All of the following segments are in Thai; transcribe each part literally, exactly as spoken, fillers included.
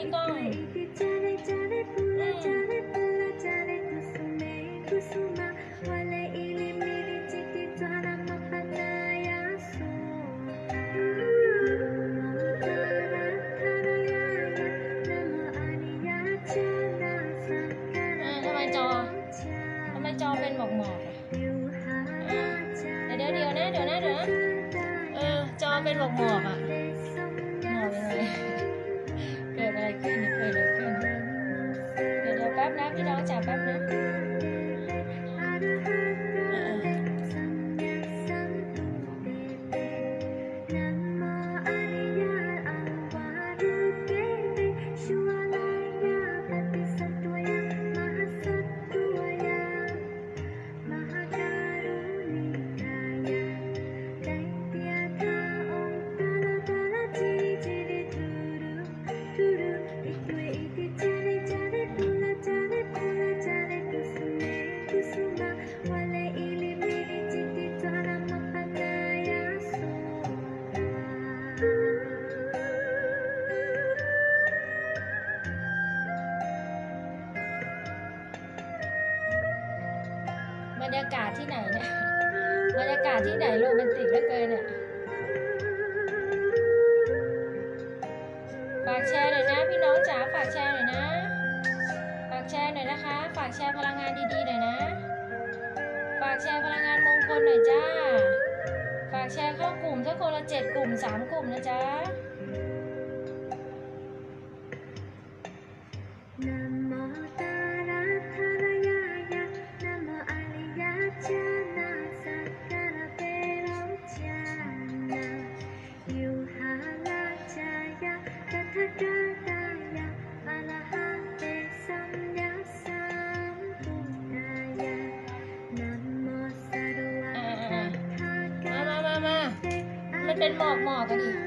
พี่ก้องทำไมจอทำไมจอเป็นหมอกหมอกเดี๋ยวเดี๋ยวนะเดี๋ยวนะเดี๋ยวนะเออจอเป็นหมอกหมอกอ่ะหมอกยังไงเกิดอะไรขึ้นเกิดอะไรขึ้นเดี๋ยวเดี๋ยวแป๊บนะพี่น้องจ๋าแป๊บนะบรรยากาศที่ไหนเนี่ยบรรยากาศที่ไหนโรแมนติกเหลือเกินเนี่ยฝากแชร์หน่อยนะพี่น้องจ๋าฝากแชร์หน่อยนะฝากแชร์หน่อยนะคะฝากแชร์พลังงานดีๆหน่อยนะฝากแชร์พลังงานมงคลหน่อยจ้าฝากแชร์เข้ากลุ่มถ้าคนละเจ็ดกลุ่มสามกลุ่มนะจ๊ะมันเป็นหมอกหมอกกันดิ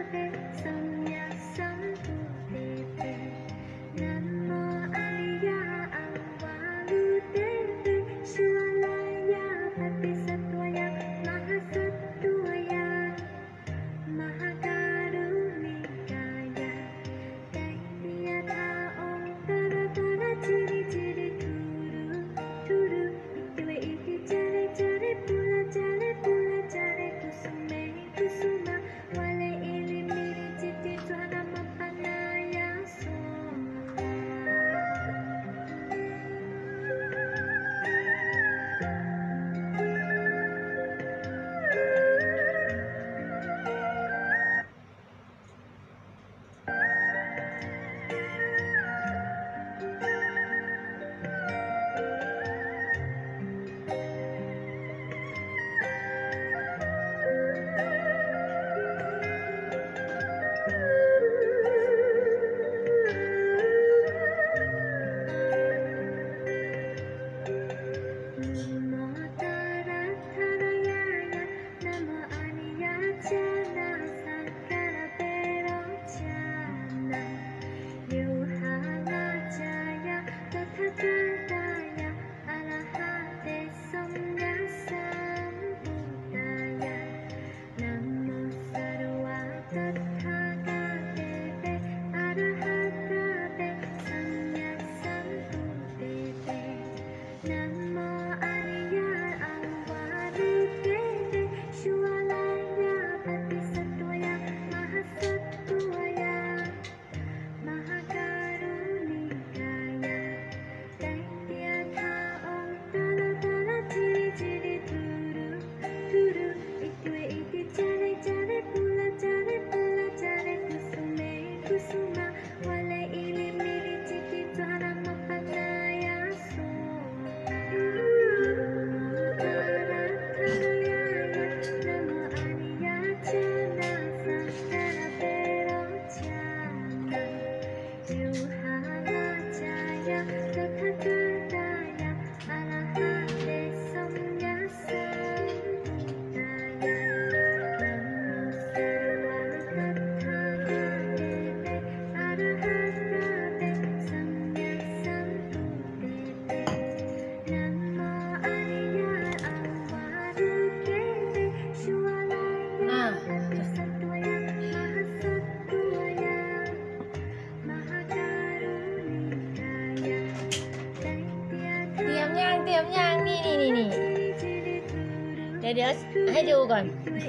เตรียมยังนี่นี่นี่นี่เดี๋ยวเดี๋ยวให้ดูก่อน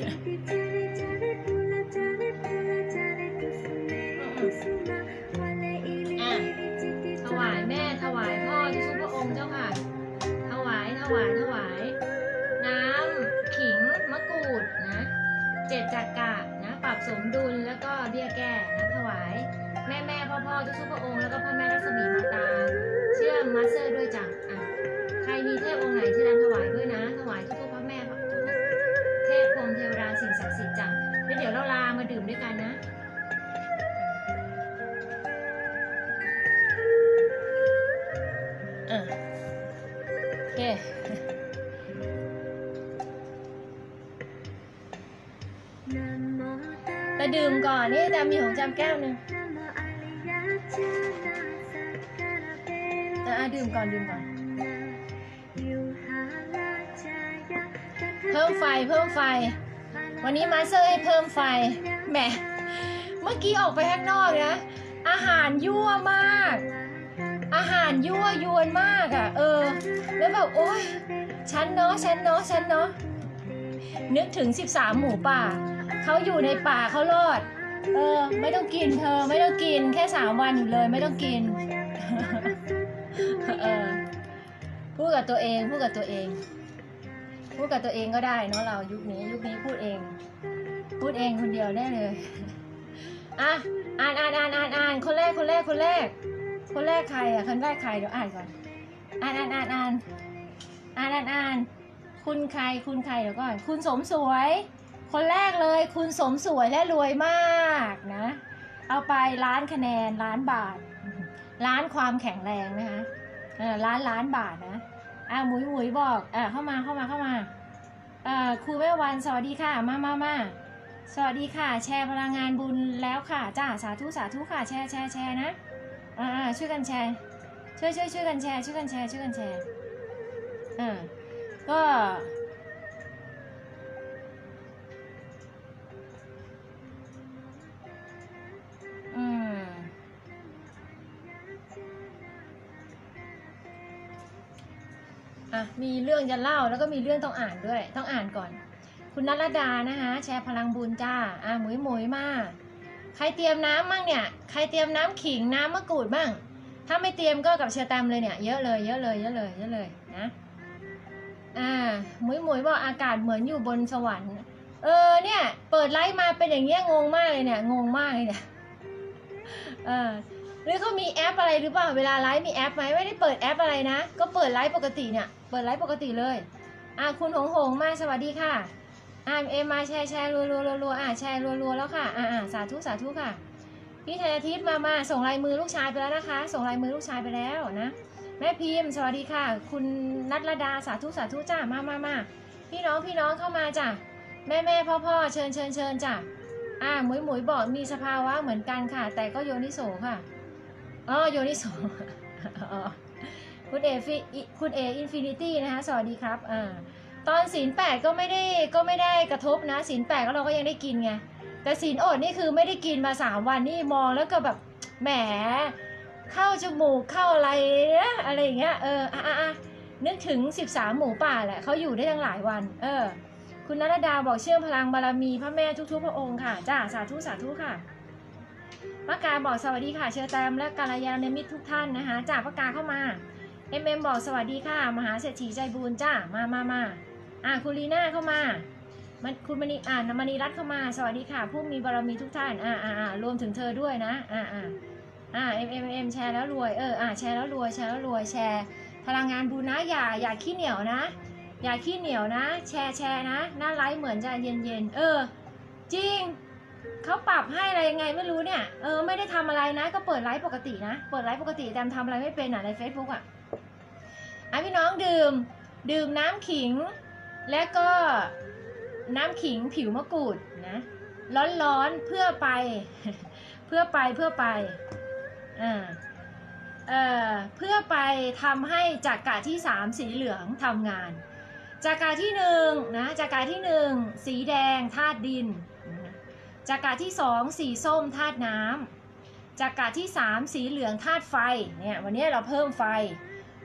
อ่ะถวายแม่ถวายพ่อที่ทุกพระองค์เจ้าค่ะถวายถวายถวายน้ำขิงมะกรูดนะเจ็ดจักระนะปรับสมดุลแล้วก็เบี้ยแก้นะถวายแม่แม่พ่อพ่อทุกทุกพระองค์แล้วก็พ่อแม่รัศมีมาตาเชื่อมมาสเตอร์ด้วยจ้ะอ่ะใครมีเทพองค์ไหนที่รำถวายด้วยนะถวายทุกทุกพระแม่ทุกเทพพรหมเทวดาสิ่งศักดิ์สิทธิ์จ้ะแล้วเดี๋ยวเราลามาดื่มด้วยกันนะอ่ะโอเคแต่ดื่มก่อนนี่จะมีของจำแก้วหนึ่งอ่ะดื่มก่อนดื่มก่อนเพิ่มไฟเพิ่มไฟวันนี้มาสเตอร์ให้เพิ่มไฟแหมเมื่อกี้ออกไปข้างนอกนะอาหารยั่วมากอาหารยั่วยวนมากอ่ะเออแล้วแบบโอ๊ยฉันเนาะฉันเนาะฉันเนาะนึกถึงสิบสามหมูป่าเขาอยู่ในป่าเขารอดเออไม่ต้องกินเธอไม่ต้องกินแค่สามวันอยู่เลยไม่ต้องกินเออพูดกับตัวเองพูดกับตัวเองพูดกับตัวเองก็ได้เนาะเรายุคนี้ยุคนี้พูดเองพูดเองคนเดียวได้เลยอ่ะอ่านอ่านอ่านอ่านอ่านคนแรกคนแรกคนแรกคนแรกใครอ่ะคนแรกใครเดี๋ยวอ่านก่อนอ่านอ่านอ่านอ่านอ่านอ่านอ่านคุณใครคุณใครเดี๋ยวก่อนคุณสมสวยคนแรกเลยคุณสมสวยและรวยมากนะเอาไปล้านคะแนนล้านบาทล้านความแข็งแรงนะคะเออล้านล้านบาทนะอ่าหมุยหมุยบอกอ่าเข้ามาเข้ามาเข้ามาอ่าครูแม่วันสวัสดีค่ะมามามาสวัสดีค่ะแชร์พลังงานบุญแล้วค่ะจ้าสาธุสาธุค่ะแชร์แชร์แชร์นะอ่าช่วยกันแชร์ช่วยช่วยช่วยกันแชร์ช่วยกันแชร์ช่วยกันแชร์อ่าก็อืมอ่ะมีเรื่องจะเล่าแล้วก็มีเรื่องต้องอ่านด้วยต้องอ่านก่อนคุณณรดานะคะแชร์พลังบุญจ้าอ่ะหมุยหมุยมาใครเตรียมน้ำมั่งเนี่ยใครเตรียมน้ำขิงน้ำมะกรูดบ้างถ้าไม่เตรียมก็กับเชอร์แตมเลยเนี่ยเยอะเลยเยอะเลยเยอะเลยเยอะเลยนะอ่าหมุยหมุยบอกอากาศเหมือนอยู่บนสวรรค์เออเนี่ยเปิดไลฟ์มาเป็นอย่างเงี้ยงงมากเลยเนี่ยงงมากเลยเนี่ยเออหรือเขามีแอปอะไรหรือเปล่าเวลาไลฟ์มีแอปไหมไม่ได้เปิดแอปอะไรนะก็เปิดไลฟ์ปกติเนี่ยเปิดไลฟ์ปกติเลยอ่ะคุณหงหงมาสวัสดีค่ะอ่ะเอ็มมาแชร์แชร์รัวรัวรัวอ่ะแชร์รัวรัวแล้วค่ะอ่ะอ่ะสาธุสาธุค่ะพี่ธนทิพย์มามาส่งลายมือลูกชายไปแล้วนะคะส่งลายมือลูกชายไปแล้วนะแม่พิมพ์สวัสดีค่ะคุณณรดาสาธุสาธุจ้ามามามาพี่น้องพี่น้องเข้ามาจ้ะแม่แม่พ่อพ่อเชิญเชิญเชิญจ้ะอ่ะหมุยหมุยบอกมีสภาวะเหมือนกันค่ะแต่ก็โยนิโสค่ะอ๋อโยนิโสคุณเอฟิคุณเออินฟินิตี้นะคะสวัสดีครับอ่าตอนศีลแปดก็ไม่ได้ก็ไม่ได้กระทบนะศีลแปดก็เราก็ยังได้กินไงแต่ศีลอดนี่คือไม่ได้กินมาสามวันนี่มองแล้วก็แบบแหมเข้าจมูกเข้าอะไรนะอะไรอย่างเงี้ยเอออ่ะอ่ะนึกถึงสิบสามหมูป่าแหละเขาอยู่ได้ตั้งหลายวันเออคุณณรดาบอกเชื่อมพลังบารมีพระแม่ทุกๆพระองค์ค่ะจ้าสาธุสาธุค่ะป้ากาบอกสวัสดีค่ะเชอแตมและกัลยาณมิตรทุกท่านนะคะจากป้ากาเข้ามาเอ็มเอ็มบอกสวัสดีค่ะมหาเศรษฐีใจบุญจ้ามามามาอ่ะคุณลีน่าเข้ามามันคุณมณีอ่านมณีรัตน์เข้ามาสวัสดีค่ะผู้มีบารมีทุกท่านอ่าอ่าอ่ารวมถึงเธอด้วยนะอ่าอ่าอ่าเอ็มเอ็มเอ็มแชร์แล้วรวยเอออ่าแชร์แล้วรวยแชร์แล้วรวยแชร์พลังงานบุญนะอย่าอย่าขี้เหนียวนะอย่าขี้เหนียวนะแชร์แชร์นะหน้าไลฟ์เหมือนจะเย็นเย็นเออจริงเขาปรับให้อะไรยังไงไม่รู้เนี่ยเออไม่ได้ทำอะไรนะก็เปิดไลฟ์ปกตินะเปิดไลฟ์ปกติแต่ทำอะไรไม่เป็นอ่ะใน Facebook อ่ะอ่ะพี่น้องดื่มดื่มน้ำขิงและก็น้ำขิงผิวมะกรูดนะร้อนๆเพื่อไปเพื่อไปเพื่อไปอ่าเอ่อเพื่อไปทำให้จักระที่สามสีเหลืองทำงานจักระที่หนึ่งนะจักระที่หนึ่งสีแดงธาตุดินจักระที่สองสีส้มธาตุน้ำจักระที่สามสีเหลืองธาตุไฟเนี่ยวันนี้เราเพิ่มไฟ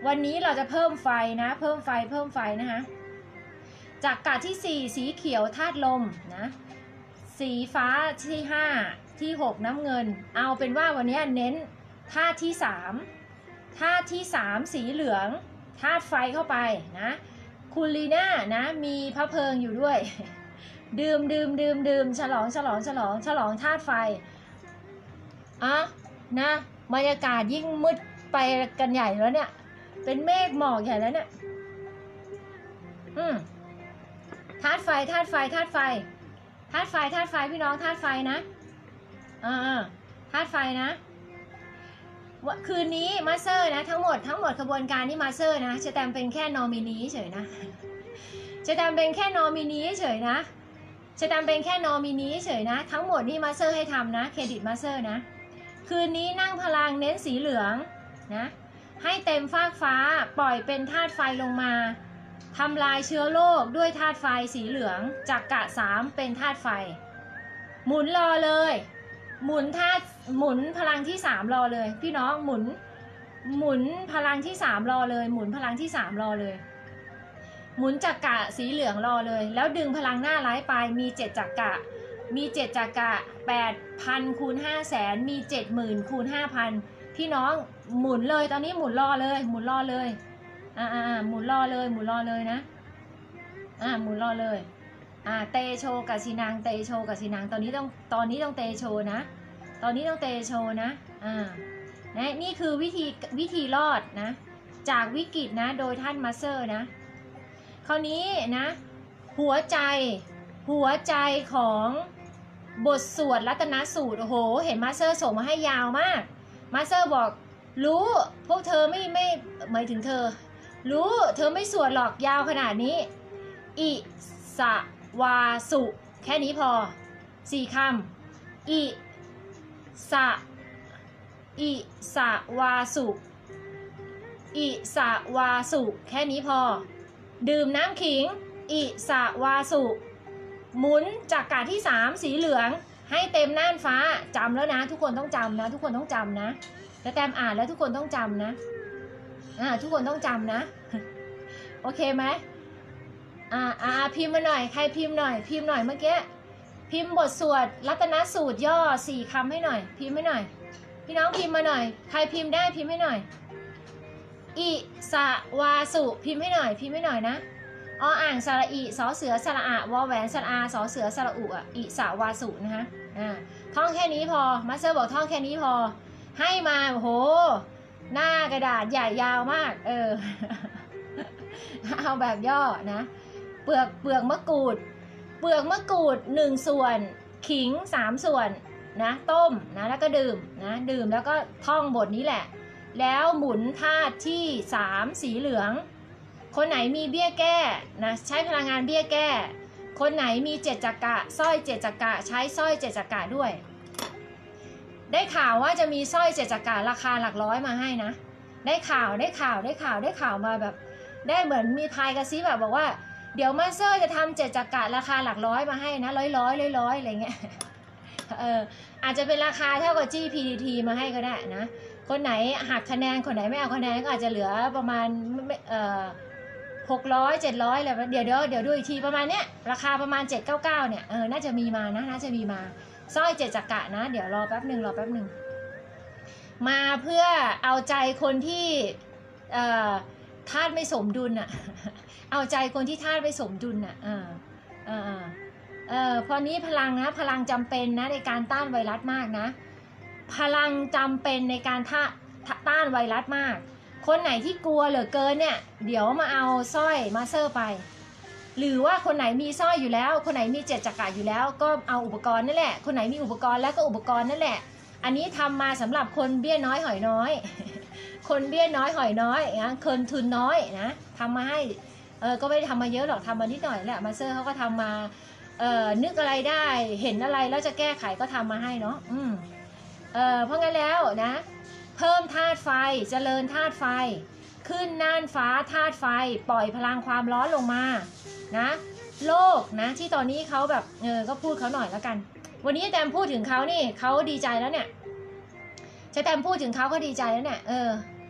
วันนี้เราจะเพิ่มไฟนะเพิ่มไฟเพิ่มไฟนะคะจักระที่สี่สีเขียวธาตุลมนะสีฟ้าที่ห้าที่หกน้ำเงินเอาเป็นว่าวันนี้เน้นธาตุที่สามธาตุที่สามสีเหลืองธาตุไฟเข้าไปนะคุณลีน่านะมีพระเพลิงอยู่ด้วยดื่มดื่มดื่มดื่มฉลองฉลองฉลองฉลองธาตุไฟอ่ะนะบรรยากาศยิ่งมืดไปกันใหญ่แล้วเนี่ยเป็นเมฆหมอกใหญ่แล้วเนี่ยอืมธาตุไฟธาตุไฟธาตุไฟธาตุไฟธาตุไฟพี่น้องธาตุไฟนะอ่าธาตุไฟนะคืนนี้มาสเตอร์นะทั้งหมดทั้งหมดขบวนการที่มาสเตอร์นะจะแตมเป็นแค่นอมินีเฉยนะจะแตมเป็นแค่นอมินีเฉยนะจะแตมเป็นแค่นอมินีเฉยนะทั้งหมดนี่มาสเตอร์ให้ทำนะเครดิตมาสเตอร์นะคืนนี้นั่งพลังเน้นสีเหลืองนะให้เต็มฟากฟ้าปล่อยเป็นธาตุไฟลงมาทำลายเชื้อโรคด้วยธาตุไฟสีเหลืองจักระสามเป็นธาตุไฟหมุนรอเลยหมุนธาตุหมุนพลังที่สามรอเลยพี่น้องหมุนหมุนพลังที่สามรอเลยหมุนพลังที่สามรอเลยหมุนจักระสีเหลืองรอเลยแล้วดึงพลังหน้าไร้ไปมีเจ็ดจักระมีเจ็ดจักระแปดพันคูณห้าแสนมีเจ็ดหมื่นคูณห้าพันพี่น้องหมุนเลยตอนนี้หมุนรอเลยหมุนรอเลยอ่าอ่าหมุนรอเลยหมุนรอเลยนะอ่าหมุนรอเลยอ่าเตโชกับสีนางเตโชกับสีนางตอนนี้ต้องตอนนี้ต้องเตโชนะตอนนี้ต้องเตโชนะอ่านะนี่คือวิธีวิธีรอดนะจากวิกฤตนะโดยท่านมาสเตอร์นะคราวนี้นะหัวใจหัวใจของบทสวดรัตนสูตรโอ้โหเห็นมาสเตอร์ส่งมาให้ยาวมากมาสเตอร์บอกรู้พวกเธอไม่ไม่หมายถึงเธอรู้เธอไม่สวดหรอกยาวขนาดนี้อิสวาสุแค่นี้พอสี่คำอิสอิสวาสุอิสวาสุแค่นี้พอดื่มน้ำขิงอิสวาสุหมุนจักระที่สามสีเหลืองให้เต็มน่านฟ้าจำแล้วนะทุกคนต้องจำนะทุกคนต้องจำนะแต่แต้มอ่านแล้วทุกคนต้องจำนะอ่าทุกคนต้องจำนะโอเคไหมอ่าอ่าพิมพ์มาหน่อยใครพิมพ์หน่อยพิมพ์หน่อยเมื่อกี้พิมพ์บทสวดรัตนสูตรย่อสี่คำให้หน่อยพิมพ์ให้หน่อยพี่น้องพิมพ์มาหน่อยใครพิมพ์ได้พิมพ์ให้หน่อยอิสวาสุพิมพ์ให้หน่อยพิมพ์ให้หน่อยนะออ่างสระอิสอเสือสระอะวอแหวนสระอาสอเสือสระอุอ่ะอิสวาสุนะคะอ่าท่องแค่นี้พอมาสเตอร์บอกท่องแค่นี้พอให้มาโอ้โหหน้ากระดาษใหญ่ยาวมากเออเอาแบบย่อนะเปลือกเปลือกมะกรูดเปลือกมะกรูดหนึ่งส่วนขิงสามส่วนนะต้มนะแล้วก็ดื่มนะดื่มแล้วก็ท่องบทนี้แหละแล้วหมุนธาตุที่สามสีเหลืองคนไหนมีเบี้ยแก้นะใช้พลังงานเบี้ยแก้คนไหนมีเจ็ดจักระสร้อยเจ็ดจักระใช้สร้อยเจ็ดจักระด้วยได้ข่าวว่าจะมีสร้อยเจ็ดจักระราคาหลักร้อยมาให้นะได้ข่าวได้ข่าวได้ข่าวได้ข่าวมาแบบได้เหมือนมีพายกระซิบแบบบอกว่าเดี๋ยวมาสเตอร์จะทำเจ็ดจักระราคาหลักร้อยมาให้นะร้อยร้อยร้อยร้อยอะไรเงี้ยเอออาจจะเป็นราคาเท่ากับ จี พี ดี ที มาให้ก็ได้นะคนไหนหักคะแนนคนไหนไม่เอาคะแนนก็อาจจะเหลือประมาณเอ่อหกร้อยเจ็ดร้อยอะไรเดี๋ยวเดี๋ยวเดี๋ยวดูอีกทีประมาณเนี้ยราคาประมาณเจ็ดเก้าเก้าเนี่ยเออน่าจะมีมานะน่าจะมีมาสร้อยเจ็ดจักระนะเดี๋ยวรอแป๊บหนึ่งรอแป๊บหนึ่งมาเพื่อเอาใจคนที่เอ่อธาตุไม่สมดุลอ่ะเอาใจคนที่ธาตุไม่สมดุลอ่ะอ่าอ่าเอ่อพอนี้พลังนะพลังจำเป็นนะในการต้านไวรัสมากนะพลังจำเป็นในการท่าต้านไวรัสมากคนไหนที่กลัวเหลือเกินเนี่ยเดี๋ยวมาเอาสร้อยมาสเตอร์ไปหรือว่าคนไหนมีสร้อยอยู่แล้วคนไหนมีเจ็ดจักระอยู่แล้วก็เอาอุปกรณ์นั่นแหละคนไหนมีอุปกรณ์แล้วก็อุปกรณ์นั่นแหละอันนี้ทำมาสำหรับคนเบี้ยน้อยหอยน้อยคนเบี้ยน้อยหอยน้อยนะคนทุนน้อยนะทำมาให้เออก็ไม่ได้ทำมาเยอะหรอกทำมานิดหน่อยแหละมาสเตอร์เขาก็ทำมาเออนึกอะไรได้เห็นอะไรแล้วจะแก้ไขก็ทำมาให้เนาะอืมเออเพราะงั้นแล้วนะเพิ่มธาตุไฟเจริญธาตุไฟขึ้นน่านฟ้าธาตุไฟปล่อยพลังความร้อนลงมานะโลกนะที่ตอนนี้เขาแบบเออก็พูดเขาหน่อยแล้วกันวันนี้แตมพูดถึงเขานี่เขาดีใจแล้วเนี่ยจะแตมพูดถึงเขาก็ดีใจแล้วเนี่ยเออ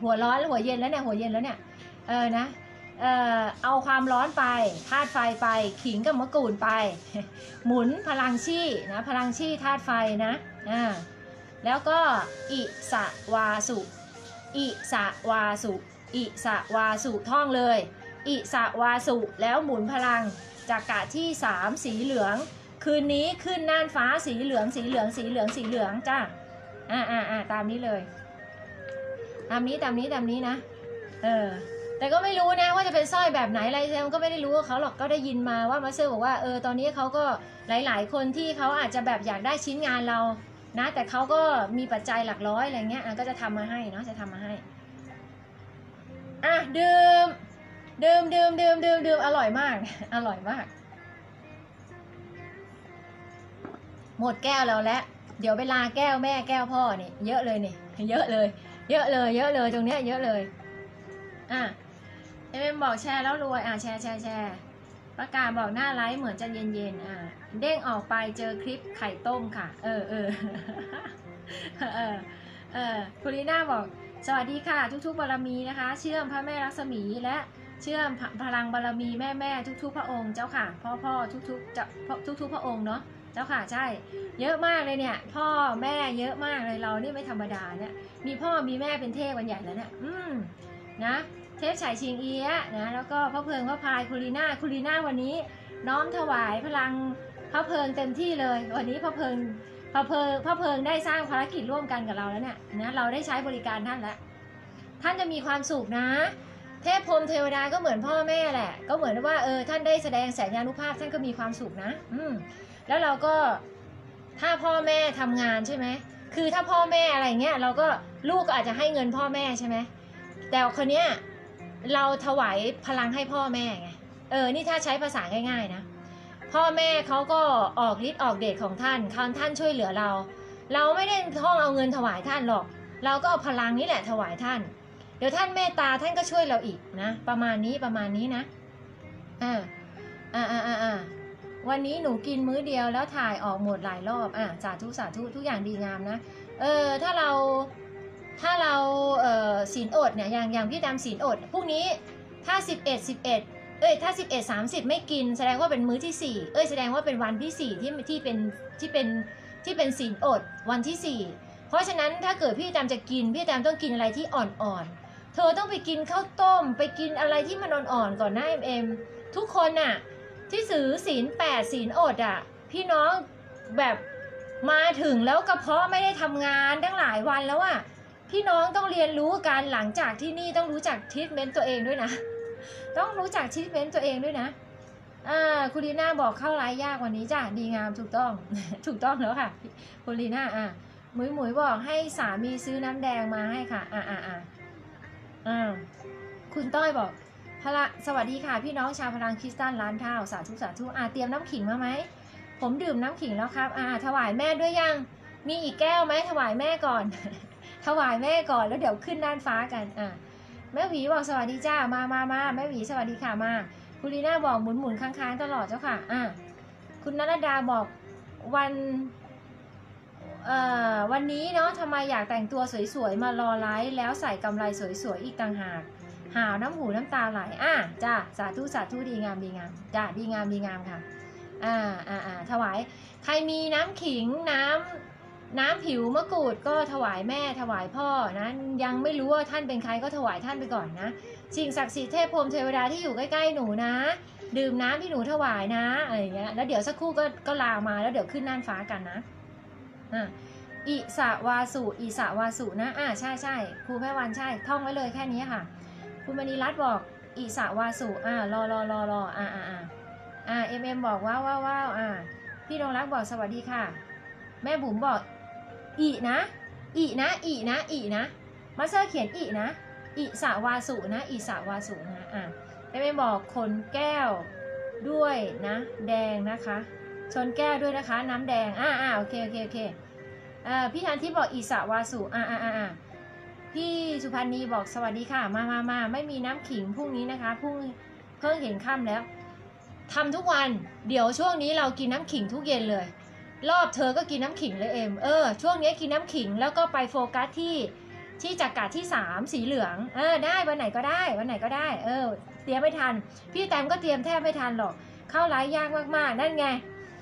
หัวร้อนหัวเย็นแล้วเนี่ยหัวเย็นแล้วเนี่ยเออนะเอ่อเอาความร้อนไปธาตุไฟไปขิงกับมะกรูดไปหมุนพลังชีนะพลังชีธาตุไฟนะอ่าแล้วก็อิสวาสุอิสวาสุอิสวาสุท่องเลยอิสวาสุแล้วหมุนพลังจากกะที่สามสีเหลืองคืนนี้ขึ้นน่านฟ้าสีเหลืองสีเหลืองสีเหลืองสีเหลืองจ้าอ่าอ่าอ่าตามนี้เลยตามนี้ตามนี้ตามนี้นะเออแต่ก็ไม่รู้นะว่าจะเป็นสร้อยแบบไหนอะไรแซมก็ไม่ได้รู้ว่าเขาหรอกก็ได้ยินมาว่ามาสเตอร์บอกว่าเออตอนนี้เขาก็หลายๆคนที่เขาอาจจะแบบอยากได้ชิ้นงานเรานะแต่เขาก็มีปัจจัยหลักร้อยอะไรเงี้ยอ่ะก็จะทำมาให้เนาะจะทำมาให้อ่ะดื่มดื่มดื่มดื่มดื่มดื่มอร่อยมากอร่อยมากหมดแก้วแล้วและเดี๋ยวเวลาแก้วแม่แก้วพ่อนี่เยอะเลยนี่เยอะเลยเยอะเลยเยอะเลยตรงเนี้ยเยอะเลยอ่ะเอ็มบอกแชร์แล้วรวยอ่ะแชร์แชร์แชร์ประกาศบอกหน้าไลฟ์เหมือนจะเย็นๆอ่ะเด้งออกไปเจอคลิปไข่ต้มค่ะเออเออเออเออคุณลีน่าบอกสวัสดีค่ะทุกๆบารมีนะคะเชื่อมพระแม่ลักษมีและเชื่อมพลังบารมีแม่แม่ทุกๆพระองค์เจ้าค่ะพ่อพ่อทุกๆจะทุกๆพระองค์เนาะเจ้าค่ะใช่เยอะมากเลยเนี่ยพ่อแม่เยอะมากเลยเรานี่ไม่ธรรมดาเนี่ยมีพ่อมีแม่เป็นเทพวันใหญ่แล้วเนี่ยอืมนะเทพฉายชิงเอียะนะแล้วก็พระเพลิงพระพายคุลีน่าคุลีน่าวันนี้น้อมถวายพลังพระเพลิงเต็มที่เลยวันนี้พระเพลิงพระเพลิงพระเพลิงได้สร้างภารกิจร่วมกันกับเราแล้วเนี่ยนะเราได้ใช้บริการท่านแล้วท่านจะมีความสุขนะเทพพรหมเทวดาก็เหมือนพ่อแม่แหละก็เหมือนว่าเออท่านได้แสดงแสงยานุภาพท่านก็มีความสุขนะอืมแล้วเราก็ถ้าพ่อแม่ทำงานใช่ไหมคือถ้าพ่อแม่อะไรเงี้ยเราก็ลูกก็อาจจะให้เงินพ่อแม่ใช่ไหมแต่คนเนี้ยเราถวายพลังให้พ่อแม่ไงเออนี่ถ้าใช้ภาษาง่ายๆนะพ่อแม่เขาก็ออกฤทธิ์ออกเดชของท่านคำท่านช่วยเหลือเราเราไม่ได้ท่องเอาเงินถวายท่านหรอกเราก็เอาพลังนี้แหละถวายท่านเดี๋ยวท่านเมตตาท่านก็ช่วยเราอีกนะประมาณนี้ประมาณนี้นะอ่าอ่าอ่าอ่าวันนี้หนูกินมื้อเดียวแล้วถ่ายออกหมดหลายรอบอ่ะสาธุสาธุทุกอย่างดีงามนะเออถ้าเราถ้าเราเอ่อศีลอดเนี่ยอย่างอย่างพี่ดำศีลอดพรุ่งนี้ถ้าสิบเอ็ดสิบเอ็ดเอ้ยถ้าสิบเอ็ดสามสิบไม่กินแสดงว่าเป็นมื้อที่สี่เอ้ยแสดงว่าเป็นวันที่สี่ที่ที่เป็นที่เป็นที่เป็นศีลอดวันที่สี่เพราะฉะนั้นถ้าเกิดพี่ดำจะกินพี่ดำต้องกินอะไรที่อ่อนๆเธอต้องไปกินข้าวต้มไปกินอะไรที่มันอ่อนๆก่อนนะเอ็มเอ็มทุกคนน่ะที่ถือศีลแปดศีลอดอ่ะพี่น้องแบบมาถึงแล้วกระเพาะไม่ได้ทำงานตั้งหลายวันแล้วอ่ะพี่น้องต้องเรียนรู้กันหลังจากที่นี่ต้องรู้จักทรีทเมนต์ตัวเองด้วยนะต้องรู้จักทรีทเมนต์ตัวเองด้วยนะอ่าคุณลีน่าบอกเข้าไลฟ์ยากวันนี้จ้ะดีงามถูกต้อง ถูกต้องแล้วค่ะคุณลีน่าอ่ะหมุยหมุยบอกให้สามีซื้อน้ำแดงมาให้ค่ะอ่าอ่าอ่าอ่าคุณต้อยบอกพละสวัสดีค่ะพี่น้องชาวพลังคริสตัลร้านข้าวสาธุสาธุอ่าเตรียมน้ำขิงมาไหมผมดื่มน้ำขิงแล้วครับอ่าถวายแม่ด้วยยังมีอีกแก้วไหมถวายแม่ก่อน ถวายแม่ก่อนแล้วเดี๋ยวขึ้นน่านฟ้ากันอ่าแม่หวีบอกสวัสดีจ้ามามามาแม่หวีสวัสดีค่ะมาคุณลีน่าบอกหมุนหมุนค้างๆตลอดเจ้าค่ะอ่าคุณนรดาบอกวันเอ่อวันนี้เนาะทำไมอยากแต่งตัวสวยๆมารอไลฟ์แล้วใส่กำไรสวยๆอีกต่างหากหาวน้ำหูน้ำตาไหลอ่ะจ้าสาธุสาธุดีงามดีงามจ้าดีงามดีงามค่ะอ่าอ่าอ่าถวายใครมีน้ำขิงน้ำน้ำผิวมะกรูดก็ถวายแม่ถวายพ่อนะยังไม่รู้ว่าท่านเป็นใครก็ถวายท่านไปก่อนนะสิ่งศักดิ์สิทธิ์เทพพรหมเทวดาที่อยู่ใกล้ๆหนูนะดื่มน้ำที่หนูถวายนะอะไรอย่างเงี้ยแล้วเดี๋ยวสักครู่ก็ก็ลามาแล้วเดี๋ยวขึ้นน่านฟ้ากันนะอ่าอิสาวาสุอิสาวาสุนะอ่าใช่ใช่ครูแม่วันใช่ท่องไว้เลยแค่นี้ค่ะคุณมณีรัตน์บอกอิสาวาสุอ่ารอรอรอรออ่าอ่าอ่าอ่าเอ็มเอ็มบอกว้าวว้าวว้าวอ่าพี่ดวงรักบอกสวัสดีค่ะแม่บุ๋มบอกอีนะอีนะอีนะอีนะมาเซอร์เขียนอีนะอิสาวาสุนะอิสาวาสุนะอ่าเอ็มเอ็มบอกคนแก้วด้วยนะแดงนะคะชนแก้วด้วยนะคะน้ำแดงอ่าอ่าโอเคโอเคโอเคอ่าพี่ธันทิพย์บอกอิสาวาสุอ่าอ่าอ่าพี่สุพรรณีบอกสวัสดีค่ะมามามาไม่มีน้ำขิงพรุ่งนี้นะคะพรุ่งเพิ่งเห็นค่ำแล้วทำทุกวันเดี๋ยวช่วงนี้เรากินน้ำขิงทุกเย็นเลยรอบเธอก็กินน้ำขิงเลยเอ็มเออช่วงนี้กินน้ำขิงแล้วก็ไปโฟกัสที่ที่จักระที่สามสีเหลืองเออได้วันไหนก็ได้วันไหนก็ได้เออเตรียมไม่ทันพี่แตมก็เตรียมแทบไม่ทันหรอกเข้าไลฟ์ยากมากๆนั่นไง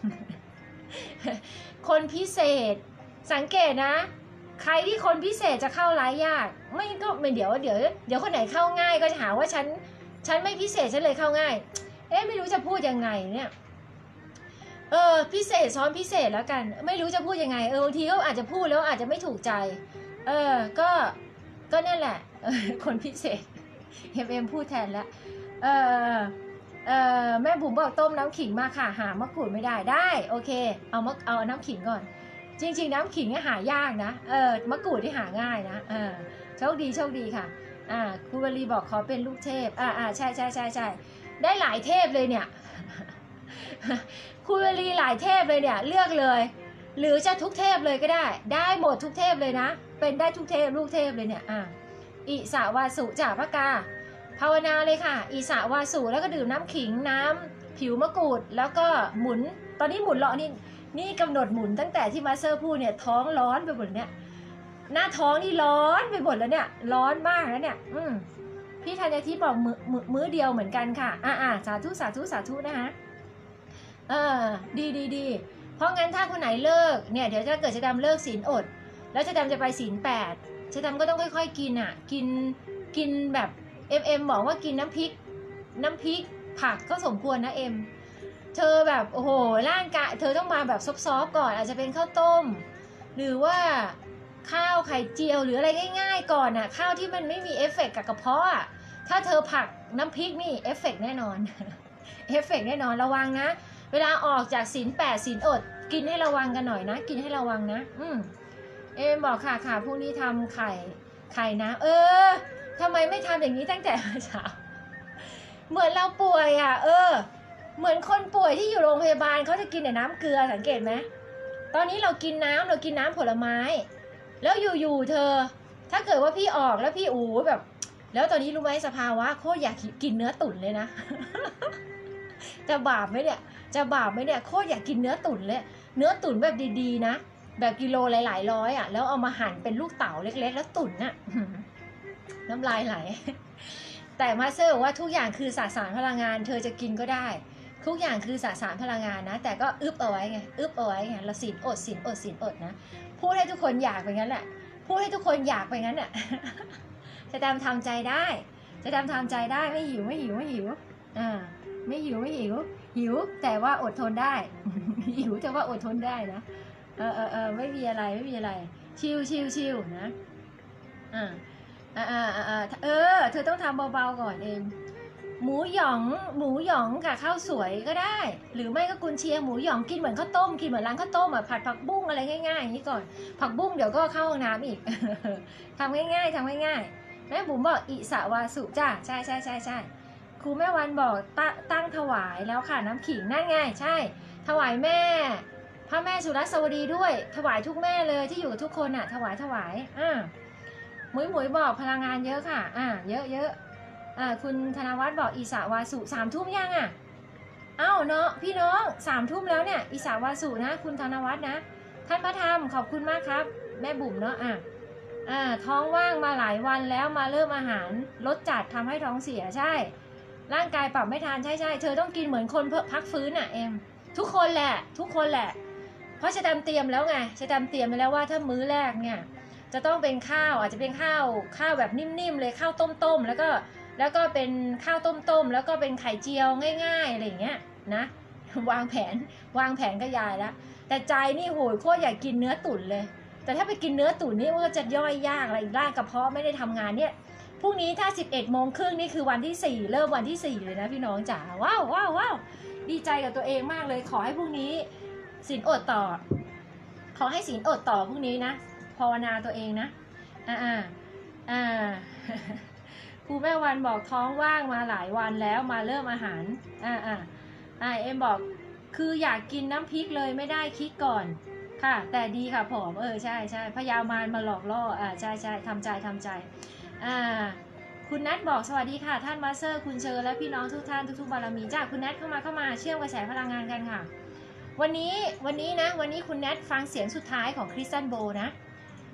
คนพิเศษสังเกตนะใครที่คนพิเศษจะเข้าไลฟ์ยากไม่ก็ไม่เดี๋ยวเดี๋ยวเดี๋ยวคนไหนเข้าง่ายก็จะหาว่าฉันฉันไม่พิเศษฉันเลยเข้าง่ายเอ๊ะไม่รู้จะพูดยังไงเนี่ยเออพิเศษซ้อนพิเศษแล้วกันไม่รู้จะพูดยังไงเออบางทีก็อาจจะพูดแล้วอาจจะไม่ถูกใจเออก็ก็นั่นแหละเออคนพิเศษเอ็มเอ็มพูดแทนแล้วเออเออแม่บุ๋มบอกต้มน้ำขิงมาค่ะหามะกรูดไม่ได้ได้โอเคเอามะเอาน้ำขิงก่อนจริงๆน้ำขิงหายากนะเออมะกรูดที่หาง่ายนะเออโชคดีโชคดีค่ะอ่าครูวลีบอกขอเป็นลูกเทพอ่าอ่าใช่ใช่ใช่ใช่ได้หลายเทพเลยเนี่ยครูวลีหลายเทพเลยเนี่ยเลือกเลยหรือจะทุกเทพเลยก็ได้ได้หมดทุกเทพเลยนะเป็นได้ทุกเทพลูกเทพเลยเนี่ยอ่าอิสาวาสุจ่าพระกาภาวนาเลยค่ะอิสาวาสุแล้วก็ดื่มน้ำขิงน้ำผิวมะกรูดแล้วก็หมุนตอนนี้หมุนเลาะนี่นี่กำหนดหมุนตั้งแต่ที่มาสเตอร์พูดเนี่ยท้องร้อนไปหมดเนี่ยหน้าท้องนี่ร้อนไปหมดแล้วเนี่ยร้อนมากแล้วเนี่ยอืมพี่ธัญทิพย์บอกมือมือมื้อเดียวเหมือนกันค่ะอ่าอ่าสาธุสาธุสาธุนะคะเออดีดีดีเพราะงั้นถ้าคนไหนเลิกเนี่ยเดี๋ยวจะเกิดจะดำเลิกศีลอดแล้วจะดำจะไปศีลแปดจะดำก็ต้องค่อยๆกินอ่ะกินกินแบบเอ็มเอ็มบอกว่ากินน้ำพริกน้ำพริกผักก็สมควรนะเอ็มเธอแบบโอ้โหร่างกายเธอต้องมาแบบซอฟๆก่อนอาจจะเป็นข้าวต้มหรือว่าข้าวไข่เจียวหรืออะไรง่ายๆก่อนอ่ะข้าวที่มันไม่มีเอฟเฟกต์กับกระเพาะอ่ะถ้าเธอผักน้ำพริกนี่เอฟเฟกต์แน่นอน เอฟเฟกต์แน่นอนระวังนะเวลาออกจากศีลแปดศีลอดกินให้ระวังกันหน่อยนะกินให้ระวังนะอืมเอ็มบอกค่ะค่ะพรุ่งนี้ทำไข่ไข่นะเออทำไมไม่ทำอย่างนี้ตั้งแต่เช้าเหมือนเราป่วยอ่ะเออเหมือนคนป่วยที่อยู่โรงพยาบาลเขาจะกินแต่น้ำเกลือสังเกตไหมตอนนี้เรากินน้ำเรากินน้ำผลไม้แล้วอยู่ๆเธอถ้าเกิดว่าพี่ออกแล้วพี่อู๋แบบแล้วตอนนี้รู้ไหมสภาวะโคตรอยากกินเนื้อตุ๋นเลยนะ จะบาปไหมเนี่ยจะบาปไหมเนี่ยโคตรอยากกินเนื้อตุ๋นเลยเนื้อตุ๋นแบบดีๆนะแบบกิโลหลายๆร้อยอ่ะแล้วเอามาหั่นเป็นลูกเต๋าเล็กๆแล้วตุ๋นน่ะ น้ำลายไหล แต่มาสเตอร์บอกว่าทุกอย่างคือสสารพลังงานเธอจะกินก็ได้ทุกอย่างคือสสารพลังงานนะแต่ก็อึบเอาไว้ไงอึบเอาไว้ไงเราศีลอดศีลอดศีลอดนะพูดให้ทุกคนอยากไปงั้นแหละพูดให้ทุกคนอยากไปงั้นน่ะ จะทำทำใจได้จะทำทำใจได้ไม่หิวไม่หิวไม่หิวอ่าไม่หิวไม่หิวหิวแต่ว่าอดทนได้ หิวแต่ว่าอดทนได้นะเออเออเออไม่มีอะไรไม่มีอะไรชิวชิวชิวนะอ่าอ่าอ่าอ่าเออเธอต้องทำเบาๆก่อนเองหมูหยองหมูหยองกับข้าวสวยก็ได้หรือไม่ก็กุนเชียงหมูหยองกินเหมือนข้าวต้มกินเหมือนร้านข้าวต้มอ่ะผัดผักบุ้งอะไรง่ายๆอย่างนี้ก่อนผักบุ้งเดี๋ยวก็เข้าห้องน้ำอีก ทำง่ายๆทำง่ายๆแม่บุ๋มบอกอิสาวาสุจ้าใช่ใช่ใช่ใช่ครูแม่วันบอกตตั้งถวายแล้วค่ะน้ำขิงนั่นไงใช่ถวายแม่พระแม่สุรสวดีด้วยถวายทุกแม่เลยที่อยู่กับทุกคนอ่ะถวายถวายอ่าหมวยหมวยบอกพลังงานเยอะค่ะอ่าเยอะเยอะอ่าคุณธนวัฒน์บอกอิสาวาสุสามทุ่มยังอ่ะเอ้าเนาะพี่น้องสามทุ่มแล้วเนี่ยอิสาวาสุนะคุณธนวัฒน์นะท่านพระธรรมขอบคุณมากครับแม่บุ๋มเนาะอ่ะอ่าท้องว่างมาหลายวันแล้วมาเริ่มอาหารลดจัดทำให้ท้องเสียใช่ร่างกายปรับไม่ทันใช่ใช่เธอต้องกินเหมือนคนเพิ่พักฟื้นอ่ะเอ็มทุกคนแหละทุกคนแหละเพราะชะดำเตรียมแล้วไงชะดำเตรียมไปแล้วว่าถ้ามื้อแรกเนี่ยจะต้องเป็นข้าวอาจจะเป็นข้าวข้าวแบบนิ่มๆเลยข้าวต้มๆแล้วก็แล้วก็เป็นข้าวต้มๆแล้วก็เป็นไข่เจียวง่ายๆอะไรอย่างเงี้ยนะวางแผนวางแผนก็ยายแล้วแต่ใจนี่โหยโคตรอยากกินเนื้อตุ๋นเลยแต่ถ้าไปกินเนื้อตุ๋นนี่มันก็จะย่อยยากอะไรอีกร่างกระเพาะไม่ได้ทำงานเนี่ยพรุ่งนี้ถ้าสิบเอ็ดโมงครึ่งนี่คือวันที่สี่เริ่มวันที่สี่เลยนะพี่น้องจ๋าว้าวว้าวว้าวดีใจกับตัวเองมากเลยขอให้พรุ่งนี้ศีลอดต่อขอให้ศีลอดต่อพรุ่งนี้นะภาวนาตัวเองนะอ่าอ่าอ่าครูแม่วันบอกท้องว่างมาหลายวันแล้วมาเริ่มอาหารอ่าอ่าอ่าเอ็มบอกคืออยากกินน้ำพริกเลยไม่ได้คิดก่อนค่ะแต่ดีค่ะผอมเออใช่ใช่พยามารมาหลอกล่ออ่าใช่ใช่ทำใจทำใจอ่าคุณนัทบอกสวัสดีค่ะท่านมาสเตอร์คุณเชอร์และพี่น้องทุกท่านทุกๆบารมีจ้าคุณนัทเข้ามาเข้ามาเชื่อมกระแสพลังงานกันค่ะวันนี้วันนี้นะวันนี้คุณนัทฟังเสียงสุดท้ายของคริสตันโบนะ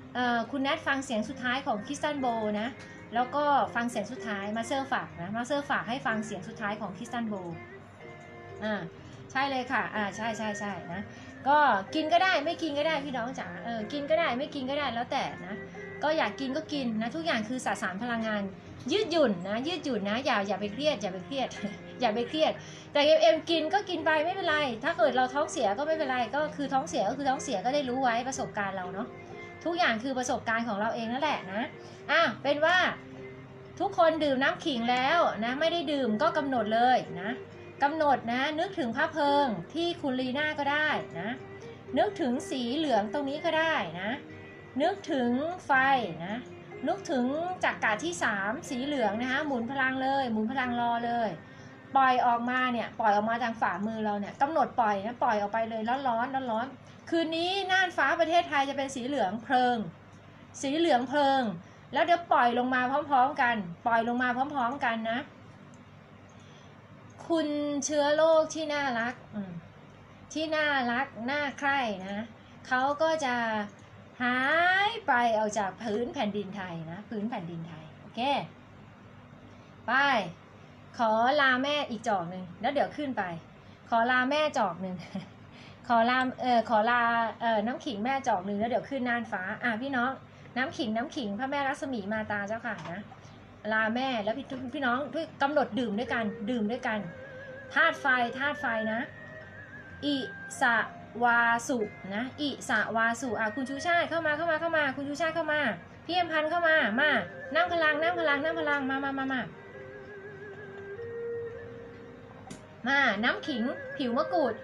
คุณแนทฟังเสียงสุดท้ายของคริสตันโบนะแล้วก็ฟังเสียงสุดท้ายมาเซอร์ฝากนะมาเซอร์ฝากให้ฟังเสียงสุดท้ายของคริสตันโบอ่าใช่เลยค่ะอ่าใช่ใช่ใช่นะก็กินก็ได้ไม่กินก็ได้พี่น้องจ๋าเออกินก็ได้ไม่กินก็ได้แล้วแต่นะก็อยากกินก็กินนะทุกอย่างคือสสารพลังงานยืดหยุ่นนะยืดหยุ่นนะอย่าอย่าไปเครียดอย่าไปเครียด อย่าไปเครียดแต่เอ็มเอ็มกินก็กินไปไม่เป็นไรถ้าเกิดเราท้องเสียก็ไม่เป็นไรก็คือท้องเสียก็คือท้องเสียก็ได้รู้ไว้ประสบการณ์เราเนาะทุกอย่างคือประสบการณ์ของเราเองนั่นแหละนะอ่ะเป็นว่าทุกคนดื่มน้ำขิงแล้วนะไม่ได้ดื่มก็กำหนดเลยนะกำหนดนะนึกถึงพระเพลิงที่คุณลีน่าก็ได้นะนึกถึงสีเหลืองตรงนี้ก็ได้นะนึกถึงไฟนะนึกถึงจักรที่สามสีเหลืองนะคะหมุนพลังเลยหมุนพลังรอเลยปล่อยออกมาเนี่ยปล่อยออกมาทางฝ่ามือเราเนี่ยกำหนดปล่อยนะปล่อยออกไปเลยร้อนร้อนร้อนร้อนคืนนี้น่านฟ้าประเทศไทยจะเป็นสีเหลืองเพลิงสีเหลืองเพลิงแล้วเดี๋ยวปล่อยลงมาพร้อมๆกันปล่อยลงมาพร้อมๆกันนะคุณเชื้อโรคที่น่ารักที่น่ารักน่าใคร่นะเขาก็จะหายไปออกจากพื้นแผ่นดินไทยนะพื้นแผ่นดินไทยโอเคไปขอลาแม่อีกจอกหนึ่งแล้วเดี๋ยวขึ้นไปขอลาแม่จอกหนึ่งขอลาเออขอลาเออน้ำขิงแม่จอกหนึ่งแล้วเดี๋ยวขึ้นน่านฟ้าอ่ะพี่น้องน้ำขิงน้ำขิงพระแม่รัศมีมาตาเจ้าค่ะนะลาแม่แล้วพี่พี่น้องด้วยกำหนดดื่มด้วยกันดื่มด้วยกันธาตุไฟธาตุไฟนะอิสวาสุนะอิสวาสุอ่ะคุณชูชาติเข้ามาเข้ามาเข้ามาคุณชูชาติเข้ามาพี่อมพันธ์เข้ามามานั่งพลังนั่งพลังนั่งพลังมามามามามาน้ำขิงผิวมะกรูด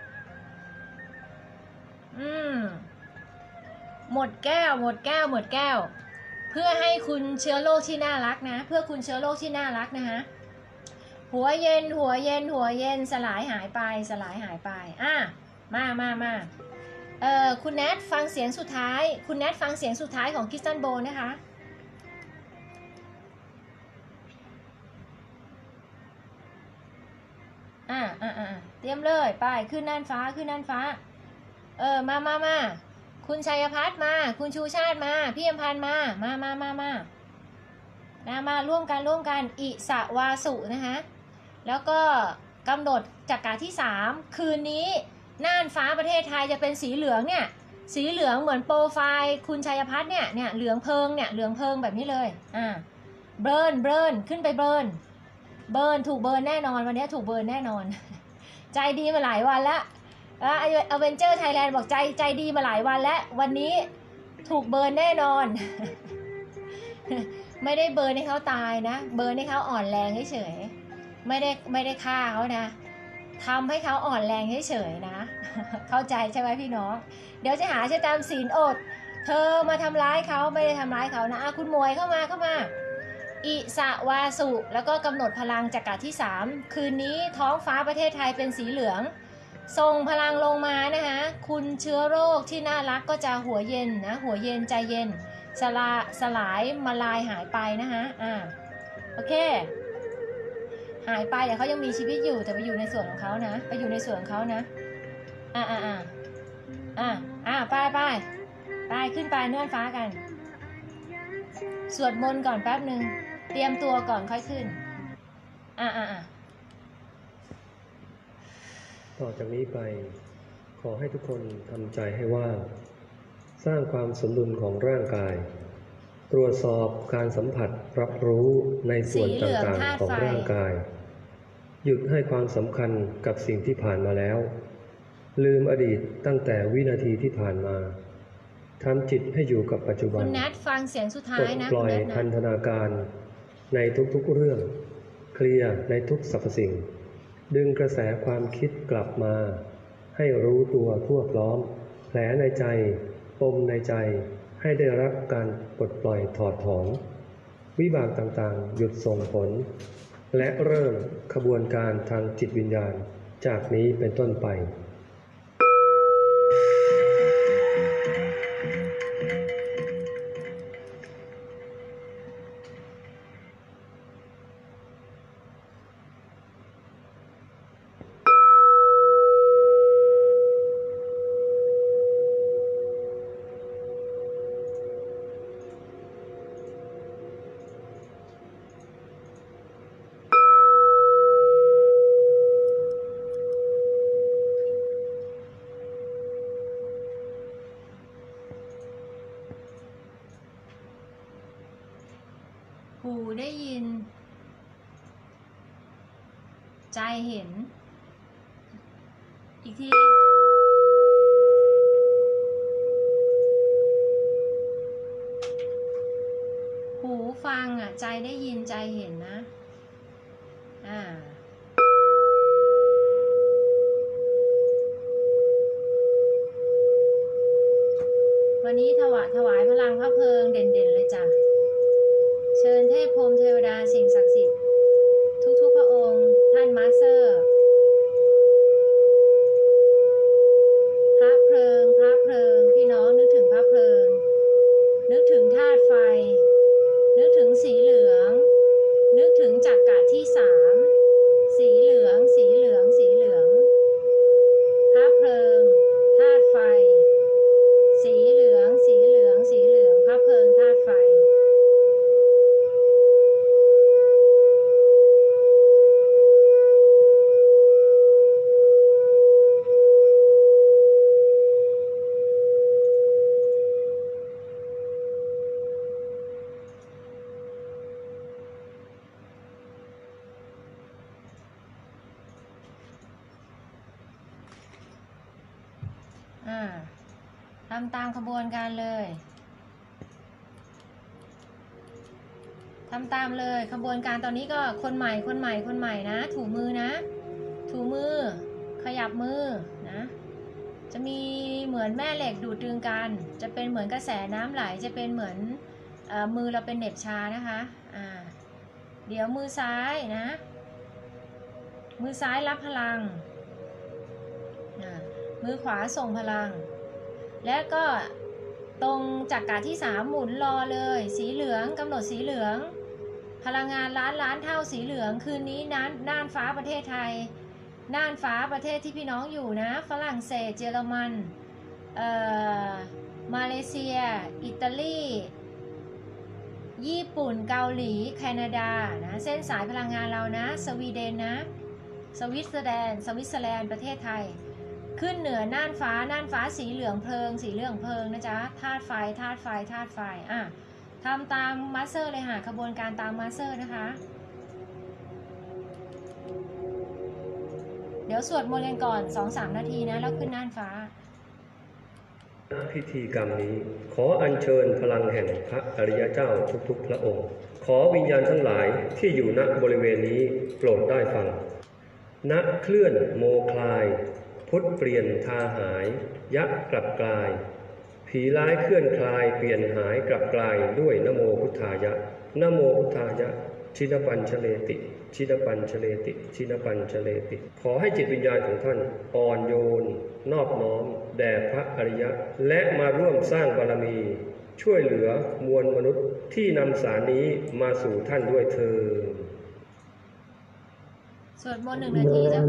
อืมหมดแก้วหมดแก้วหมดแก้วเพื่อให้คุณเชื้อโรคที่น่ารักนะเพื่อคุณเชื้อโรคที่น่ารักนะฮะหัวเย็นหัวเย็นหัวเย็นสลายหายไปสลายหายไปอ่ะมามามาเอ่อคุณแนทฟังเสียงสุดท้ายคุณแนทฟังเสียงสุดท้ายของคริสตันโบนะคะอ่าอ่าอ่าเตรียมเลยไปขึ้นน่านฟ้าขึ้นน่านฟ้าเออมามามาคุณชัยพัฒน์มาคุณชูชาติมาพี่อมพันธ์มามามามามานะมาร่วมกันร่วมกันอิสวาสุนะคะแล้วก็กำหนดจักรที่สามคืนนี้น่านฟ้าประเทศไทยจะเป็นสีเหลืองเนี่ยสีเหลืองเหมือนโปรไฟล์คุณชัยพัฒน์เนี่ยเนี่ยเหลืองเพิงเนี่ยเหลืองเพิงแบบนี้เลยอ่าเบิร์นเบิร์นขึ้นไปเบิร์นเบิร์นถูกเบิร์นแน่นอนวันนี้ถูกเบิร์นแน่นอนใจดีมาหลายวันแล้วอ่าอเวนเจอร์ไทยแลนด์บอกใจใจดีมาหลายวันแล้ววันนี้ถูกเบิร์นแน่นอน ไม่ได้เบิร์นให้เขาตายนะเบิร์นให้เขาอ่อนแรงเฉยไม่ได้ไม่ได้ฆ่าเขานะทำให้เขาอ่อนแรงเฉยๆนะ เข้าใจใช่ไหมพี่น้องเดี๋ยวจะหาจะตามศีลอดเธอมาทำร้ายเขาไม่ได้ทำร้ายเขานะคุณมวยเข้ามาเข้ามาอิสวาสุแล้วก็กำหนดพลังจักรที่สามคืนนี้ท้องฟ้าประเทศไทยเป็นสีเหลืองส่งพลังลงมานะคะคุณเชื้อโรคที่น่ารักก็จะหัวเย็นนะหัวเย็นใจเย็นสลาสลายมาลายหายไปนะคะอ่าโอเคหายไปแต่เขายังมีชีวิตอยู่แต่ไปอยู่ในส่วนของเขานะไปอยู่ในส่วนของเขานะอ่าอ่าอ่าอ่าอ่าไปไปไปขึ้นไปน่านฟ้ากันสวดมนต์ก่อนแป๊บหนึ่งเตรียมตัวก่อนค่อยขึ้นอ่าอ่าอ่าต่อจากนี้ไปขอให้ทุกคนทำใจให้ว่างสร้างความสมดุลของร่างกายตรวจสอบการสัมผัสรับรู้ในส่วนต่างๆของร่างกายหยุดให้ความสำคัญกับสิ่งที่ผ่านมาแล้วลืมอดีตตั้งแต่วินาทีที่ผ่านมาทำจิตให้อยู่กับปัจจุบันคุณนัทฟังเสียงสุดท้ายนะปลดปล่อยพันธนาการในทุกๆเรื่องเคลียร์ในทุกสรรพสิ่งดึงกระแสความคิดกลับมาให้รู้ตัวทั่วพร้อมแผลในใจปมในใจให้ได้รับการปลดปล่อยถอดถอนวิบากต่างๆหยุดส่งผลและเริ่มขบวนการทางจิตวิญญาณจากนี้เป็นต้นไปหูได้ยินใจเห็นอีกทีหูฟังอ่ะใจได้ยินใจเห็นนะอ่าวันนี้ถวายถวายพลังพระเพลิงเด่นๆเลยจ้ะเชิญเทพพรหมเทวดาสิ่งศักดิ์สิทธิ์ทุกๆพระองค์ท่านมาสเตอร์พระเพลิงพระเพลิงพี่น้องนึกถึงพระเพลิงนึกถึงธาตุไฟนึกถึงสีเหลืองนึกถึงจักระที่สามสีเหลืองสีเหลืองสีเหลืองพระเพลิงธาตุไฟสีเหลืองสีเหลืองสีเหลืองพระเพลิงธาตุไฟอ่าทำตามขบวนการเลยทำตามเลยขบวนการตอนนี้ก็คนใหม่คนใหม่คนใหม่นะถูมือนะถูมือขยับมือนะจะมีเหมือนแม่เหล็กดูดดึงกันจะเป็นเหมือนกระแสน้ำไหลจะเป็นเหมือนเอ่อมือเราเป็นเหน็บชานะคะอ่าเดี๋ยวมือซ้ายนะมือซ้ายรับพลังอ่ามือขวาส่งพลังแล้วก็ตรงจักระที่สามหมุนรอเลยสีเหลืองกำหนดสีเหลืองพลังงานล้านล้านเท่าสีเหลืองคืนนี้น่านน่านฟ้าประเทศไทยน่านฟ้าประเทศที่พี่น้องอยู่นะฝรั่งเศสเยอรมันเอ่อมาเลเซียอิตาลีญี่ปุ่นเกาหลีแคนาดานะเส้นสายพลังงานเรานะสวีเดนนะสวิตเซอร์แลนด์สวิตเซอร์แลนด์ประเทศไทยขึ้นเหนือน่านฟ้าน่านฟ้าสีเหลืองเพลิงสีเหลืองเพลิงนะจ๊ะธาตุไฟธาตุไฟธาตุไฟอ่ะทำตามมาสเตอร์เลยค่ะขบวนการตามมาสเตอร์นะคะเดี๋ยวสวดมนต์กันก่อน สองถึงสาม นาทีนะแล้วขึ้นน่านฟ้าพิธีกรรมนี้ขออัญเชิญพลังแห่งพระอริยเจ้าทุกๆพระองค์ขอวิญญาณทั้งหลายที่อยู่ณบริเวณนี้โปรดได้ฟังณเคลื่อนโมคลายพุทธเปลี่ยนทาหายยักษ์กลับกลายผีร้ายเคลื่อนคลายเปลี่ยนหายกลับกลายด้วยนะโมพุทธายะนะโมพุทธายะชินปัญชเลติชินปัญชเลติชินปัญชเลติขอให้จิตวิญญาณของท่านอ่อนโยนนอบน้อมแด่พระอริยะและมาร่วมสร้างบารมีช่วยเหลือมวลมนุษย์ที่นำสารนี้มาสู่ท่านด้วยเถิดสวดมนต์หนึ่งนาทีเจ้า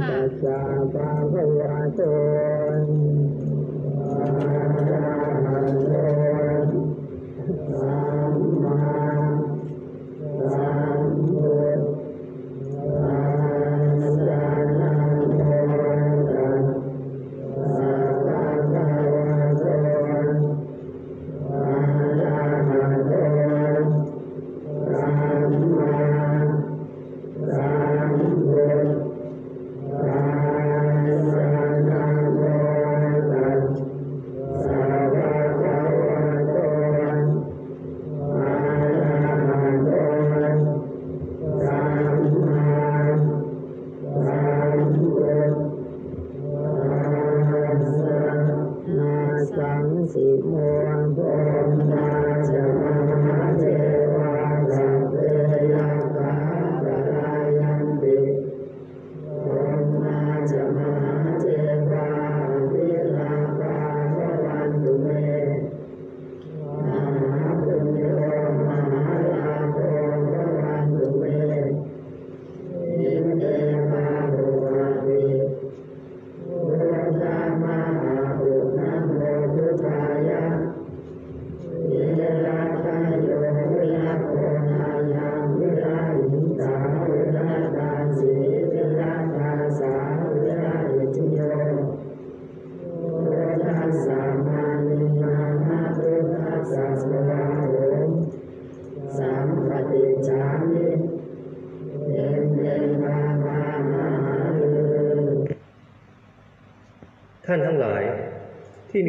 Thank you.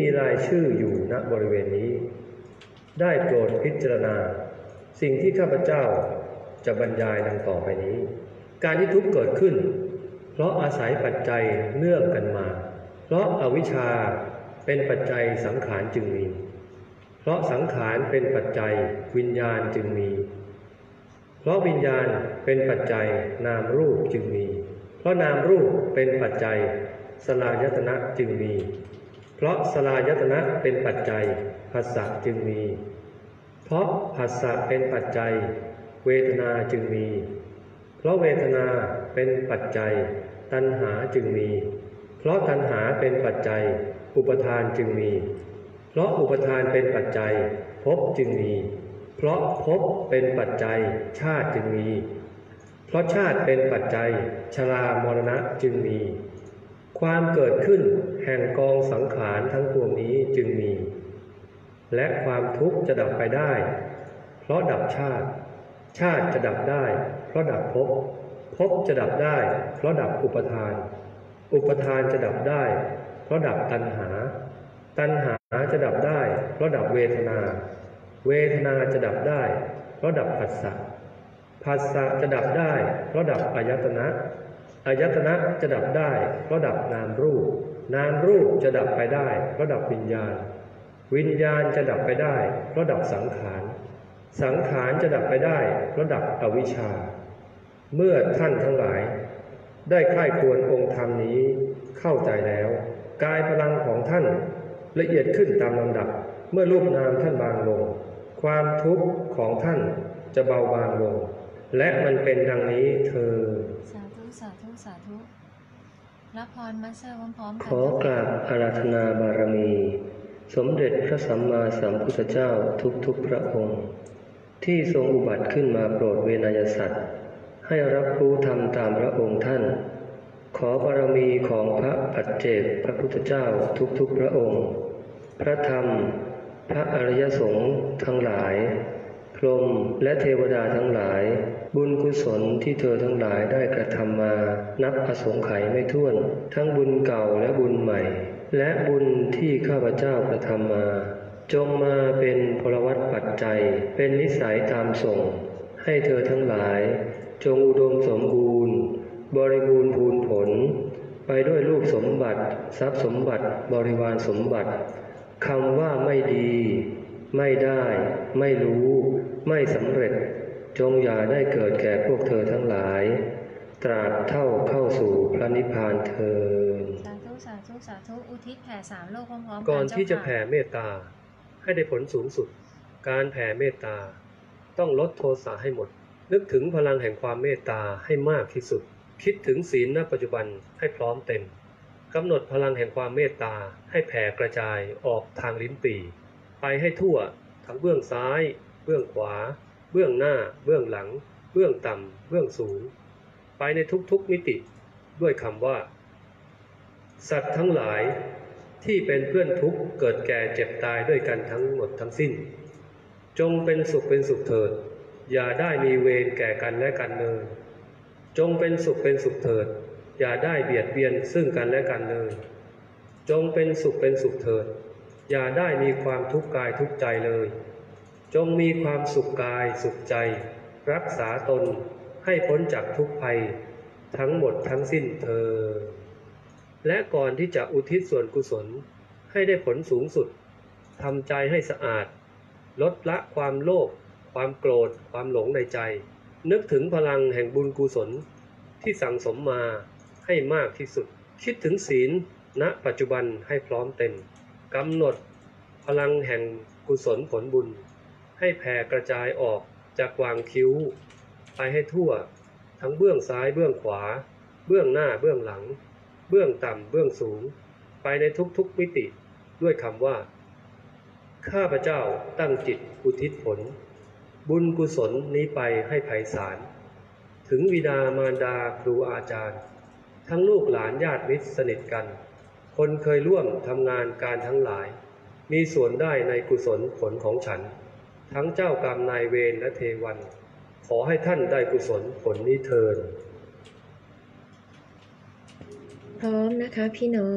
รายชื่ออยู่ณบริเวณนี้ได้โปรดพิจารณาสิ่งที่ข้าพเจ้าจะบรรยายดังต่อไปนี้การที่ทุกข์เกิดขึ้นเพราะอาศัยปัจจัยเนื่องกันมาเพราะอวิชชาเป็นปัจจัยสังขารจึงมีเพราะสังขารเป็นปัจจัยวิญญาณจึงมีเพราะวิญญาณเป็นปัจจัยนามรูปจึงมีเพราะนามรูปเป็นปัจจัยสลายตนะจึงมีเพราะสลายตนะเป็นปัจจัยผัสสะจึงมีเพราะผัสสะเป็นปัจจัยเวทนาจึงมีเพราะเวทนาเป็นปัจจัยตัณหาจึงมีเพราะตัณหาเป็นปัจจัยอุปทานจึงมีเพราะอุปทานเป็นปัจจัยภพจึงมีเพราะภพเป็นปัจจัยชาติจึงมีเพราะชาติเป็นปัจจัยชรามรณะจึงมีความเกิดขึ้นแห่งกองสังขารทั้งปวงนี้จึงมีและความทุกข์จะดับไปได้เพราะดับชาติชาติจะดับได้เพราะดับภพภพจะดับได้เพราะดับอุปทานอุปทานจะดับได้เพราะดับตัณหาตัณหาจะดับได้เพราะดับเวทนาเวทนาจะดับได้เพราะดับผัสสะผัสสะจะดับได้เพราะดับอายตนะอายตนะจะดับได้เพราะดับนามรูปนามรูปจะดับไปได้เพราะดับวิญญาณวิญญาณจะดับไปได้เพราะดับสังขารสังขารจะดับไปได้เพราะดับอวิชชาเมื่อท่านทั้งหลายได้ใคร่ครวญองค์ธรรมนี้เข้าใจแล้วกายพลังของท่านละเอียดขึ้นตามลำดับเมื่อรูปนามท่านบางลงความทุกข์ของท่านจะเบาบางลงและมันเป็นดังนี้เธอสาธุสาธุสาธุรับพรมาสเตอร์พร้อมๆกันขอกราบอาราธนาบารมีสมเด็จพระสัมมาสัมพุทธเจ้าทุกๆพระองค์ที่ทรงอุบัติขึ้นมาโปรดเวนยสัตว์ให้รับรู้ธรรมตามพระองค์ท่านขอบารมีของพระปัจเจกพระพุทธเจ้าทุกๆพระองค์พระธรรมพระอริยสงฆ์ทั้งหลายพรหมและเทวดาทั้งหลายบุญกุศลที่เธอทั้งหลายได้กระทำมานับอสงไขยไม่ถ้วนทั้งบุญเก่าและบุญใหม่และบุญที่ข้าพเจ้ากระทำมาจงมาเป็นพลวัตปัจจัยเป็นนิสัยตามส่งให้เธอทั้งหลายจงอุดมสมบูรณ์บริบูรณ์พูนผลไปด้วยรูปสมบัติทรัพย์สมบัติบริวารสมบัติคำว่าไม่ดีไม่ได้ไม่รู้ไม่สำเร็จจงอย่าได้เกิดแก่พวกเธอทั้งหลายตราบเท่าเข้าสู่พระนิพพานเถิดสาธุสาธุสาธุอุทิศแผ่สามโลกพร้อมๆกันก่อนที่จะแผ่เมตตาให้ได้ผลสูงสุดการแผ่เมตตาต้องลดโทสะให้หมดนึกถึงพลังแห่งความเมตตาให้มากที่สุดคิดถึงศีลณปัจจุบันให้พร้อมเต็มกำหนดพลังแห่งความเมตตาให้แผ่กระจายออกทางลิ้นปี่ไปให้ทั่วทั้งเบื้องซ้ายเบื้องขวาเบื้องหน้าเบื้องหลังเบื้องต่ำเบื้องสูงไปในทุกๆมิติด้วยคำว่าสัตว์ทั้งหลายที่เป็นเพื่อนทุกข์เกิดแก่เจ็บตายด้วยกันทั้งหมดทั้งสิ้นจงเป็นสุขเป็นสุขเถิดอย่าได้มีเวรแก่กันและกันเลยจงเป็นสุขเป็นสุขเถิดอย่าได้เบียดเบียนซึ่งกันและกันเลยจงเป็นสุขเป็นสุขเถิดอย่าได้มีความทุกข์กายทุกข์ใจเลยจงมีความสุขกายสุขใจรักษาตนให้พ้นจากทุกภัยทั้งหมดทั้งสิ้นเถิดและก่อนที่จะอุทิศส่วนกุศลให้ได้ผลสูงสุดทำใจให้สะอาดลดละความโลภความโกรธความหลงในใจนึกถึงพลังแห่งบุญกุศลที่สั่งสมมาให้มากที่สุดคิดถึงศีลณปัจจุบันให้พร้อมเต็มกำหนดพลังแห่งกุศลผลบุญให้แผ่กระจายออกจากวางคิ้วไปให้ทั่วทั้งเบื้องซ้ายเบื้องขวาเบื้องหน้าเบื้องหลังเบื้องต่ำเบื้องสูงไปในทุกๆมิติด้วยคำว่าข้าพเจ้าตั้งจิตอุทิศผลบุญกุศลนี้ไปให้ไพศาลถึงบิดามารดาครูอาจารย์ทั้งลูกหลานญาติมิตรสนิทกันคนเคยร่วมทำงานการทั้งหลายมีส่วนได้ในกุศลผลของฉันทั้งเจ้ากรรมนายเวรและเทวันขอให้ท่านได้กุศลผลนี้เถิดพร้อมนะคะพี่นก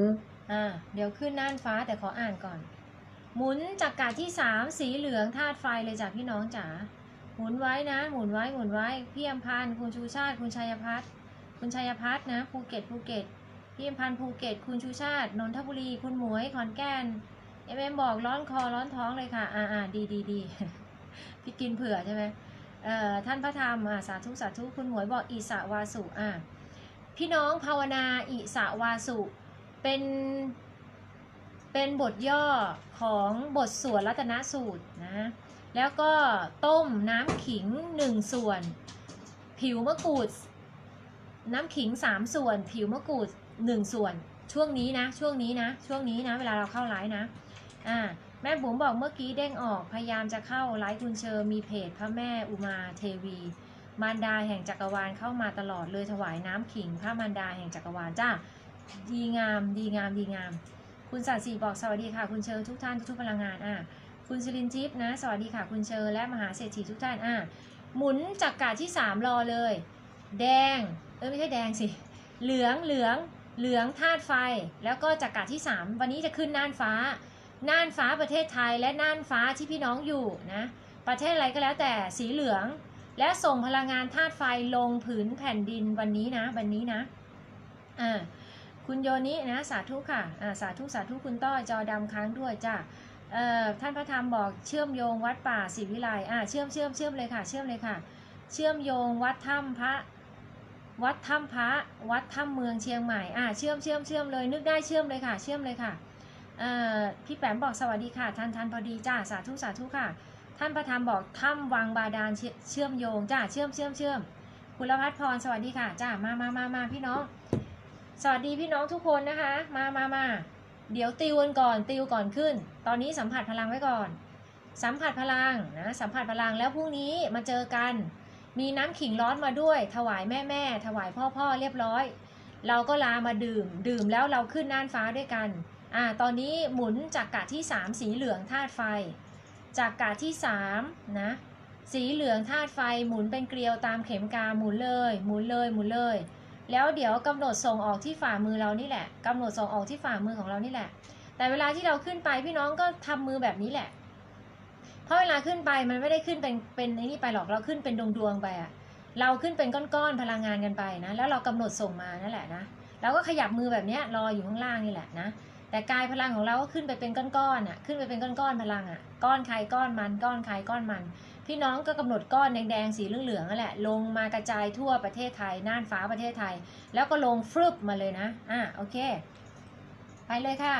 อ่าเดี๋ยวขึ้นน่านฟ้าแต่ขออ่านก่อนหมุนจักรที่สามสีเหลืองธาตุไฟเลยจ้ะพี่น้องจ๋าหมุนไว้นะหมุนไว้หมุนไว้พี่อำพันธ์คุณชูชาติคุณชัยพัฒน์คุณชัยพัฒน์นะภูเก็ตภูเก็ตพี่อำพันธ์ภูเก็ตคุณชูชาตินนทบุรีคุณหมวยขอนแก่นเอ็มเอ็มบอกร้อนคอร้อนท้องเลยค่ะอ่าอ่าดีดีดี พี่กินเผื่อใช่ไหมเอ่อท่านพระธรรมอ่าสาธุสาธุคุณหมวยบอกอิสาวาสุอ่าพี่น้องภาวนาอิสาวาสุเป็นเป็นบทย่อของบทสวดรัตนสูตรนะแล้วก็ต้มน้ำขิงหนึ่งส่วนผิวมะกรูดน้ำขิงสามส่วนผิวมะกรูดหนึ่งส่วนช่วงนี้นะช่วงนี้นะช่วงนี้นะเวลาเราเข้าไลฟ์นะอ่าแม่บุ๋มบอกเมื่อกี้เด้งออกพยายามจะเข้าไลฟ์คุณเชอมีเพจพระแม่อุมาเทวีมารดาแห่งจักรวาลเข้ามาตลอดเลยถวายน้ำขิงพระมารดาแห่งจักรวาลจ้าดีงามดีงามดีงามคุณสัตย์ศรีบอกสวัสดีค่ะคุณเชอทุกท่านทุกพลังงานอ่ะคุณสิรินทิพย์นะสวัสดีค่ะคุณเชอและมหาเศรษฐีทุกท่านอ่ะหมุนจักรที่สามรอเลยแดงเออไม่ใช่แดงสิเหลืองเหลืองเหลืองธาตุไฟแล้วก็จักรที่สามวันนี้จะขึ้นน่านฟ้าน่านฟ้าประเทศไทยและน่านฟ้าที่พี่น้องอยู่นะประเทศอะไรก็แล้วแต่สีเหลืองและส่งพลังงานธาตุไฟลงผืนแผ่นดินวันนี้นะวันนี้นะอ่าคุณโยนินะสาธุค่ะอ่าสาธุสาธุคุณต้อยจอดำค้างด้วยจ้าเอ่อท่านพระธรรมบอกเชื่อมโยงวัดป่าศรีวิไลอ่าเชื่อมเชื่อมเชื่อมเลยค่ะเชื่อมเลยค่ะเชื่อมโยงวัดถ้ำพระวัดถ้ำพระวัดถ้ำเมืองเชียงใหม่อ่าเชื่อมเชื่อมเชื่อมเลยนึกได้เชื่อมเลยค่ะเชื่อมเลยค่ะพี่แปมบอกสวัสดีค่ะท่านท่านพอดีจ้าสาธุสาธุค่ะท่านประธานบอกถ้ำวังบาดาลเชื่อมโยงจ้าเชื่อมเชื่อมเชื่อมคุณละพัฒพรสวัสดีค่ะจ้ามามามามาพี่น้องสวัสดีพี่น้องทุกคนนะคะมามามาเดี๋ยวติวกันก่อนติวก่อนขึ้นตอนนี้สัมผัสพลังไว้ก่อนสัมผัสพลังนะสัมผัสพลังแล้วพรุ่งนี้มาเจอกันมีน้ำขิงร้อนมาด้วยถวายแม่แม่ถวายพ่อพ่อเรียบร้อยเราก็ลามาดื่มดื่มแล้วเราขึ้นน่านฟ้าด้วยกันอ่าตอนนี้หมุนจากกะที่สามสีเหลืองธาตุไฟจากกะที่สามนะสีเหลืองธาตุไฟหมุนเป็นเกลียวตามเข็มกาหมุนเลยหมุนเลยหมุนเลยแล้วเดี๋ยวกำหนดส่งออกที่ฝ่ามือเรานี่แหละกำหนดส่งออกที่ฝ่ามือของเรานี่แหละแต่เวลาที่เราขึ้นไปพี่น้องก็ทำมือแบบนี้แหละเพราะเวลาขึ้นไปมันไม่ได้ขึ้นเป็นเป็นไอ้นี่ไปหรอกเราขึ้นเป็นดวงดวงไปอะเราขึ้นเป็นก้อนๆพลังงานกันไปนะแล้วเรากำหนดส่งมานั่นแหละนะเราก็ขยับมือแบบนี้รออยู่ข้างล่างนี่แหละนะแต่กายพลังของเราก็ขึ้นไปเป็นก้อนๆอ่ะขึ้นไปเป็นก้อนๆพลังอ่ะก้อนใครก้อนมันก้อนใครก้อนมันพี่น้องก็กำหนดก้อนแดงๆสีเหลืองๆนั่นแหละลงมากระจายทั่วประเทศไทยน่านฟ้าประเทศไทยแล้วก็ลงฟรึบมาเลยนะอ่ะโอเคไปเลยค่ะ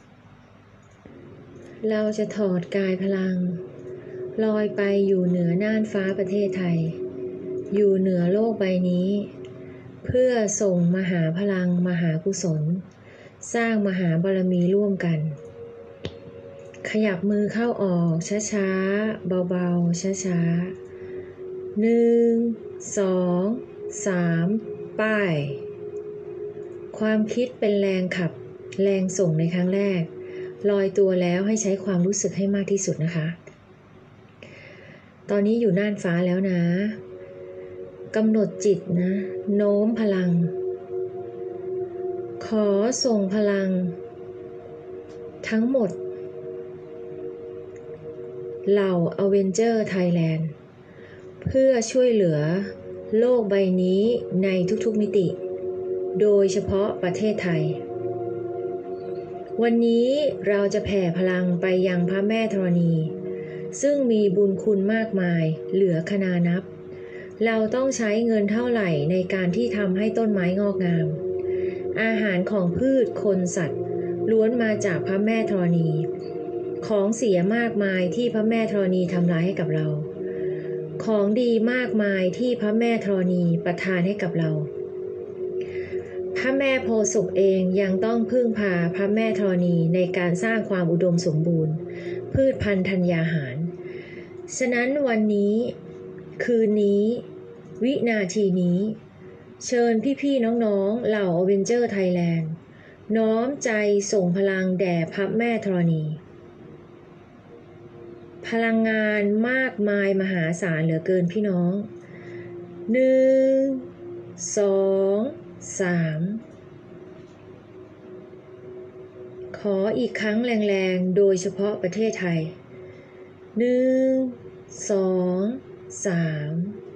เราจะถอดกายพลังลอยไปอยู่เหนือน่านฟ้าประเทศไทยอยู่เหนือโลกใบนี้เพื่อส่งมหาพลังมหากุศลสร้างมหาบารมีร่วมกันขยับมือเข้าออกช้าๆเบาๆช้าๆหนึ่งสองสามป้ายความคิดเป็นแรงขับแรงส่งในครั้งแรกลอยตัวแล้วให้ใช้ความรู้สึกให้มากที่สุดนะคะตอนนี้อยู่น่านฟ้าแล้วนะกำหนดจิตนะโน้มพลังขอส่งพลังทั้งหมดเหล่าอเวนเจอร์ไทยแลนด์เพื่อช่วยเหลือโลกใบนี้ในทุกๆมิติโดยเฉพาะประเทศไทยวันนี้เราจะแผ่พลังไปยังพระแม่ธรณีซึ่งมีบุญคุณมากมายเหลือคณานับเราต้องใช้เงินเท่าไหร่ในการที่ทำให้ต้นไม้งอกงามอาหารของพืชคนสัตว์ล้วนมาจากพระแม่ธรณีของเสียมากมายที่พระแม่ธรณีทำร้ายให้กับเราของดีมากมายที่พระแม่ธรณีประทานให้กับเราพระแม่โพธิ์ศพเองยังต้องพึ่งพาพระแม่ธรณีในการสร้างความอุดมสมบูรณ์พืชพันธุ์ธัญญาหารฉะนั้นวันนี้คืนนี้วินาทีนี้เชิญพี่ๆน้องๆเหล่า Avenger Thailand น้อมใจส่งพลังแด่พระแม่ธรณีพลังงานมากมายมหาศาลเหลือเกินพี่น้องหนึ่งสองสามออีกครั้งแรงๆโดยเฉพาะประเทศไทยหนึ่งสองสาม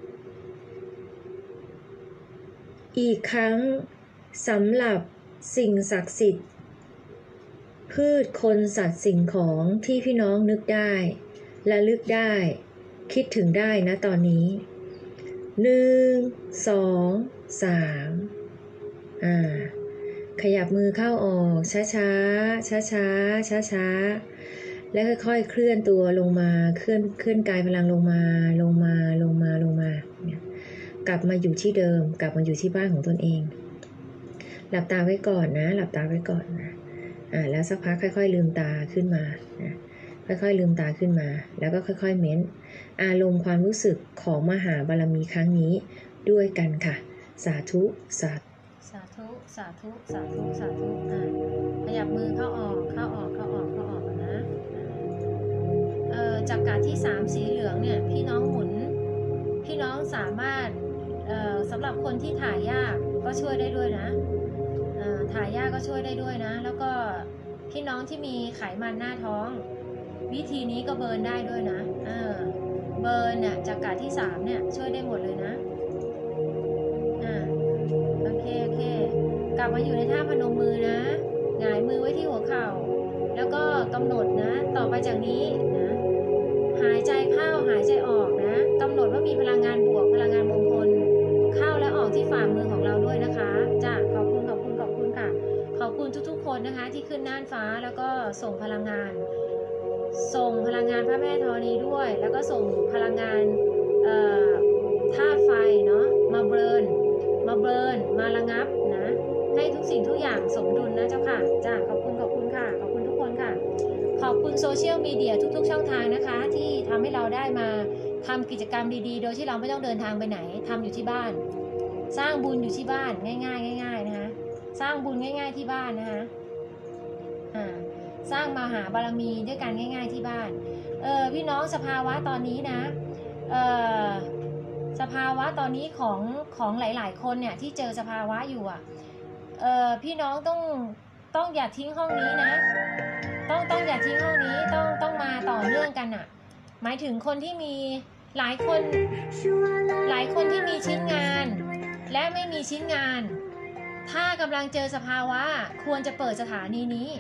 อีกครั้งสำหรับสิ่งศักดิ์สิทธิ์พืชคนสัตว์สิ่งของที่พี่น้องนึกได้และลึกได้คิดถึงได้นะตอนนี้หนึ่งสองสามอ่าขยับมือเข้าออกช้าช้าช้าช้าช้าช้าๆและค่อยๆเคลื่อนตัวลงมาเคลื่อนเคลื่อนกายพลังลงมาลงมาลงมาลงมาเนี่ยกลับมาอยู่ที่เดิมกลับมาอยู่ที่บ้านของตนเองหลับตาไว้ก่อนนะหลับตาไว้ก่อนนะอ่าแล้วสักพักค่อยๆลืมตาขึ้นมานะค่อยๆลืมตาขึ้นมาแล้วก็ค่อยๆเม้นอารมณ์ความรู้สึกของมหาบารมีครั้งนี้ด้วยกันค่ะสาธุสาธุสาธุสาธุสาธุสาธุอ่าขยับมือเข้าออกเข้าออกเข้าออกเข้าออกนะเอ่อจากการที่สามสีเหลืองเนี่ยพี่น้องหมุนพี่น้องสามารถเอ่อสำหรับคนที่ถ่ายยากก็ช่วยได้ด้วยนะเอ่อถ่ายยากก็ช่วยได้ด้วยนะแล้วก็พี่น้องที่มีไขมันหน้าท้องวิธีนี้ก็เบิร์นได้ด้วยนะเออเบิร์นเนี่ยจากการที่สามเนี่ยช่วยได้หมดเลยนะอ่าโอเคโอเคกลับมาอยู่ในท่าพนมมือนะหงายมือไว้ที่หัวเข่าแล้วก็กำหนดนะต่อไปจากนี้นะหายใจเข้าหายใจออกนะกำหนดว่ามีพลังงานบวกพลังงานมงคลเข้าและออกที่ฝ่ามือของเราด้วยนะคะจ้ะขอบคุณขอบคุณขอบคุณค่ะขอบคุณทุกๆคนนะคะที่ขึ้นน่านฟ้าแล้วก็ส่งพลังงานส่งพลังงานพระแม่ธรณีด้วยแล้วก็ส่งพลังงานธาตุไฟเนาะมาเบิร์นมาเบิร์นมาระงับนะให้ทุกสิ่งทุกอย่างสมดุลนะเจ้าค่ะจ้าขอบคุณขอบคุณค่ะขอบคุณทุกคนค่ะขอบคุณโซเชียลมีเดียทุกๆช่องทางนะคะที่ทำให้เราได้มาทำกิจกรรมดีๆโดยที่เราไม่ต้องเดินทางไปไหนทำอยู่ที่บ้านสร้างบุญอยู่ที่บ้านง่ายๆง่ายๆนะคะสร้างบุญง่ายๆที่บ้านนะคะอ่าสร้างมหาบารมีด้วยกันง่ายๆที่บ้านเออพี่น้องสภาวะตอนนี้นะเออสภาวะตอนนี้ของของหลายๆคนเนี่ยที่เจอสภาวะอยู่อ่ะเออพี่น้องต้องต้องอย่าทิ้งห้องนี้นะต้องต้องอย่าทิ้งห้องนี้ต้องต้องมาต่อเนื่องกันอ่ะหมายถึงคนที่มีหลายคนหลายคนที่มีชิ้นงานและไม่มีชิ้นงานถ้ากำลังเจอสภาวะควรจะเปิดสถานีนี้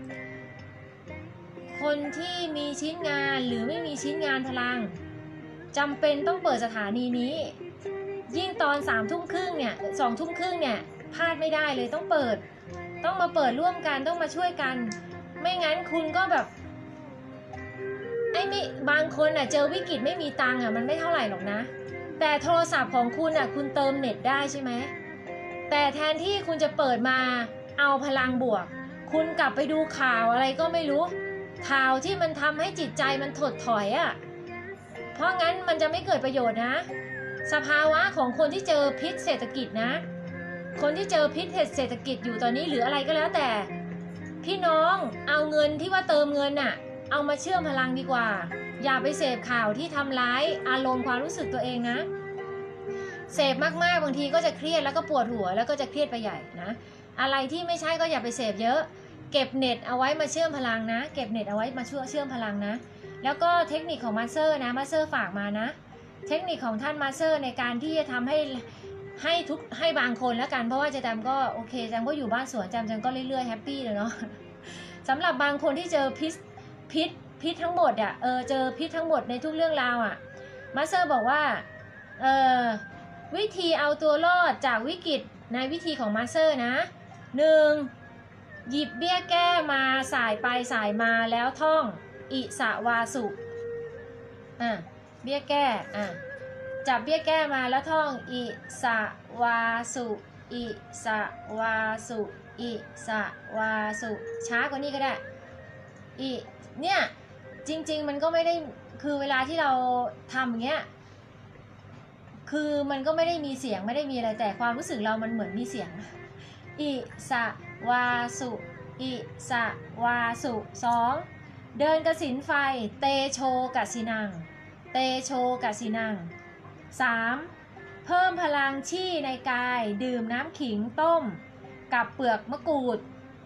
คนที่มีชิ้นงานหรือไม่มีชิ้นงานพลังจำเป็นต้องเปิดสถานีนี้ยิ่งตอนสามทุ่มครึ่งเนี่ยสองทุ่มครึ่งเนี่ยพลาดไม่ได้เลยต้องเปิดต้องมาเปิดร่วมกันต้องมาช่วยกันไม่งั้นคุณก็แบบไอ้ไม่บางคนอ่ะเจอวิกฤตไม่มีตังค์อ่ะมันไม่เท่าไหร่หรอกนะแต่โทรศัพท์ของคุณอ่ะคุณเติมเน็ตได้ใช่ไหมแต่แทนที่คุณจะเปิดมาเอาพลังบวกคุณกลับไปดูข่าวอะไรก็ไม่รู้ข่าวที่มันทำให้จิตใจมันถดถอยอ่ะเพราะงั้นมันจะไม่เกิดประโยชน์นะสภาวะของคนที่เจอพิษเศรษฐกิจนะคนที่เจอพิษเศรษฐกิจอยู่ตอนนี้หรืออะไรก็แล้วแต่พี่น้องเอาเงินที่ว่าเติมเงินน่ะเอามาเชื่อมพลังดีกว่าอย่าไปเสพข่าวที่ทำร้ายอารมณ์ความรู้สึกตัวเองนะเสพมากๆบางทีก็จะเครียดแล้วก็ปวดหัวแล้วก็จะเครียดไปใหญ่นะอะไรที่ไม่ใช่ก็อย่าไปเสพเยอะเก็บเน็ตเอาไว้มาเชื่อมพลังนะเก็บเน็ตเอาไว้มาช่วยเชื่อมพลังนะแล้วก็เทคนิคของมาสเตอร์นะมาสเตอร์ฝากมานะเทคนิคของท่านมาสเตอร์ในการที่จะทำให้ให้ทุกให้บางคนแล้วกันเพราะว่าจะจำก็โอเคจำก็อยู่บ้านสวนจำจำก็เรื่อยๆแฮปปี้เลยเนาะสำหรับบางคนที่เจอพิษพิษพิษทั้งหมดอ่ะเออเจอพิษทั้งหมดในทุกเรื่องราวอ่ะมาสเตอร์บอกว่าเออวิธีเอาตัวรอดจากวิกฤตในวิธีของมาสเตอร์นะหนึ่งหยิบเบี้ยแก้มาสายไปสายมาแล้วท่องอิสวาสุอ่ะเบี้ยแก้อ่ะจับเบี้ยแก้มาแล้วท่องอิสวาสุอิสวาสุอิสวาสุช้ากว่านี้ก็ได้อิเนี่ยจริงๆมันก็ไม่ได้คือเวลาที่เราทำอย่างเงี้ยคือมันก็ไม่ได้มีเสียงไม่ได้มีอะไรแต่ความรู้สึกเรามันเหมือนมีเสียงอิสวาสุอิสวาสุสองเดินกสินไฟเตโชกสินังเตโชกสินังสามเพิ่มพลังชี่ในกายดื่มน้ำขิงต้มกับเปลือกมะกรูด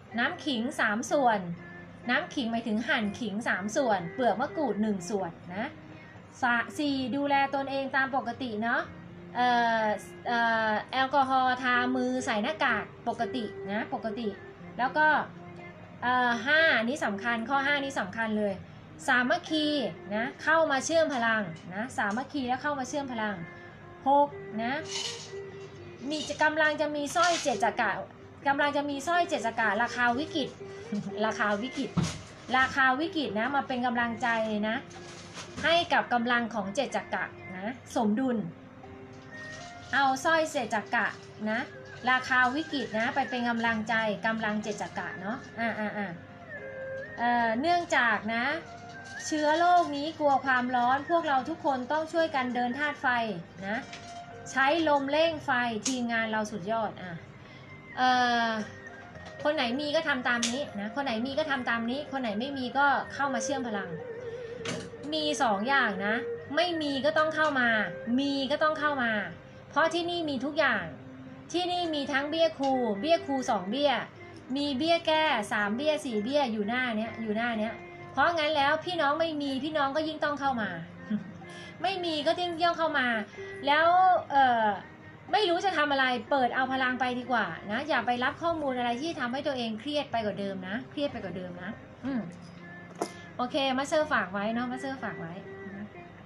น้ำขิงสามส่วนน้ำขิงหมายถึงหั่นขิงสามส่วนเปลือกมะกรูดหนึ่งส่วนนะสี่ดูแลตนเองตามปกติเนาะเอ่อเอ่อแอลกอฮอล์ทามือใส่หน้ากากปกตินะปกติแล้วก็เอ่อห้านี่สำคัญข้อห้านี่สำคัญเลยสามัคคีนะเข้ามาเชื่อมพลังนะสามัคคีแล้วเข้ามาเชื่อมพลังหกนะมีกำลังจะมีสร้อยเจ็ดจักระกำลังจะมีสร้อยเจ็ดจักระราคาวิกฤต ราคาวิกฤตราคาวิกฤตนะมาเป็นกำลังใจนะให้กับกำลังของเจ็ดจักระนะสมดุลเอาสร้อยเจ็ดจักระนะราคาวิกฤตนะไปเป็นกำลังใจกำลังเจ็ดจักระเนาะอ่าอ่าอ่าเอ่อเนื่องจากนะเชื้อโรคนี้กลัวความร้อนพวกเราทุกคนต้องช่วยกันเดินธาตุไฟนะใช้ลมเร่งไฟทีมงานเราสุดยอดอ่ะเอ่อคนไหนมีก็ทำตามนี้นะคนไหนมีก็ทำตามนี้คนไหนไม่มีก็เข้ามาเชื่อมพลังมีสองอย่างนะไม่มีก็ต้องเข้ามามีก็ต้องเข้ามาเพราะที่นี่มีทุกอย่างที่นี่มีทั้งเบี้ยครูเบี้ยครูสองเบี้ยมีเบี้ยแก้สามเบี้ยสี่เบี้ยอยู่หน้าเนี้ยอยู่หน้าเนี้ยเพราะงั้นแล้วพี่น้องไม่มีพี่น้องก็ยิ่งต้องเข้ามา ไม่มีก็ยิ่งย่องเข้ามาแล้วเอ่อไม่รู้จะทำอะไรเปิดเอาพลังไปดีกว่านะอย่าไปรับข้อมูลอะไรที่ทำให้ตัวเองเครียดไปกว่าเดิมนะเครียดไปกว่าเดิมนะอืมโอเคมาเซอร์ฝากไว้เนาะมาเซอร์ฝากไว้นะ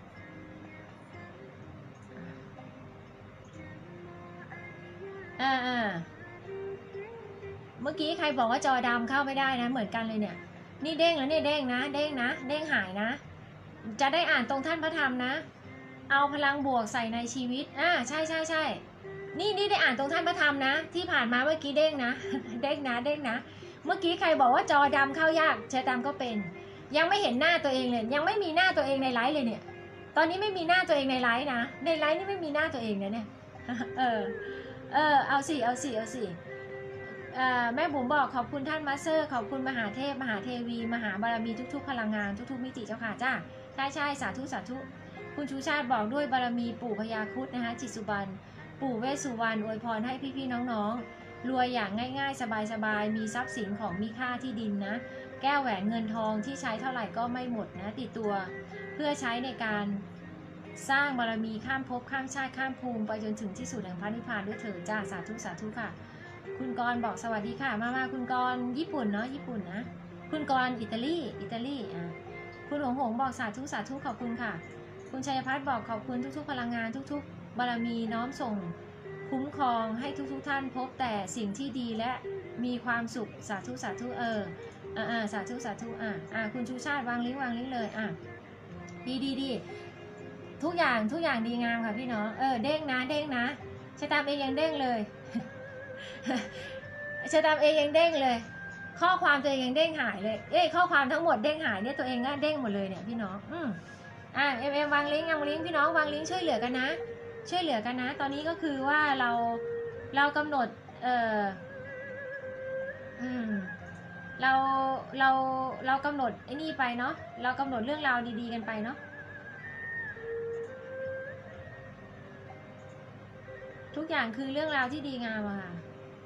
อ่าอ่าเมื่อกี้ใครบอกว่าจอดำเข้าไม่ได้นะเหมือนกันเลยเนี่ยนี่เด้งแล้วเนี่ยเด้งนะเด้งนะเด้งหายนะจะได้อ่านตรงท่านพระธรรมนะเอาพลังบวกใส่ในชีวิตอ่าใช่ใช่ใช่นี่นี่ได้อ่านตรงท่านพระธรรมนะที่ผ่านมาเมื่อกี้เด้งนะเด้งนะเด้งนะเมื่อกี้ใครบอกว่าจอดำเข้ายากเชอดำก็เป็นยังไม่เห็นหน้าตัวเองเลยยังไม่มีหน้าตัวเองในไลฟ์เลยเนี่ยตอนนี้ไม่มีหน้าตัวเองในไลฟ์นะในไลฟ์นี่ไม่มีหน้าตัวเองนะเนี่ยเออเออเอาสิเอาสิเอาสิแม่บุ๋มบอกขอบคุณท่านมาสเตอร์ขอบคุณมหาเทพมหาเทวีมหาบารมีทุกๆพลังงานทุกๆมิติเจ้าค่ะจ้าใช่ใช่สาธุสาธุคุณชูชาติบอกด้วยบารมีปู่พญาครุฑนะคะจิตสุบรรณปู่เวสสุวรรณอวยพรให้พี่ๆน้องๆรวยอย่างง่ายๆสบายๆมีทรัพย์สินของมีค่าที่ดินนะแก้วแหวนเงินทองที่ใช้เท่าไหร่ก็ไม่หมดนะติดตัวเพื่อใช้ในการสร้างบารมีข้ามภพข้ามชาติข้ามภูมิไปจนถึงที่สุดแห่งพระนิพพานด้วยเถิดจ้าสาธุสาธุค่ะคุณกรบอกสวัสดีค่ะมามาคุณกรญี่ปุ่นเนาะญี่ปุ่นนะคุณกรอิตาลีอิตาลีอ่ะคุณหงหงบอกสาธุสาธุขอบคุณค่ะคุณชัยพัฒน์บอกขอบคุณทุกๆพลังงานทุกๆบารมีน้อมส่งคุ้มครองให้ทุกๆท่านพบแต่สิ่งที่ดีและมีความสุขสาธุสาธุเอออ่าอ่าสาธุสาธุอ่าอ่าคุณชูชาติวางลิงก์วางลิงก์เลยอ่ะดีดีดีทุกอย่างทุกอย่างดีงามค่ะพี่น้องเออเด้งนะเด้งนะชะตามเองยังเด้งเลยชะตามเองยังเด้งเลยข้อความตัวเองยังเด้งหายเลยเอ้ยข้อความทั้งหมดเด้งหายเนี่ยตัวเองก็เด้งหมดเลยเนี่ยพี่น้องอืมอ่าเอ็มเอ็มวางลิงก์วางลิงก์พี่น้องวางลิงก์ช่วยเหลือกันนะช่วยเหลือกันนะตอนนี้ก็คือว่าเราเรากำหนดเอ่ออืมเราเราเรากำหนดไอ้นี่ไปเนาะเรากำหนดเรื่องราวดีๆกันไปเนาะทุกอย่างคือเรื่องราวที่ดีงามอะค่ะ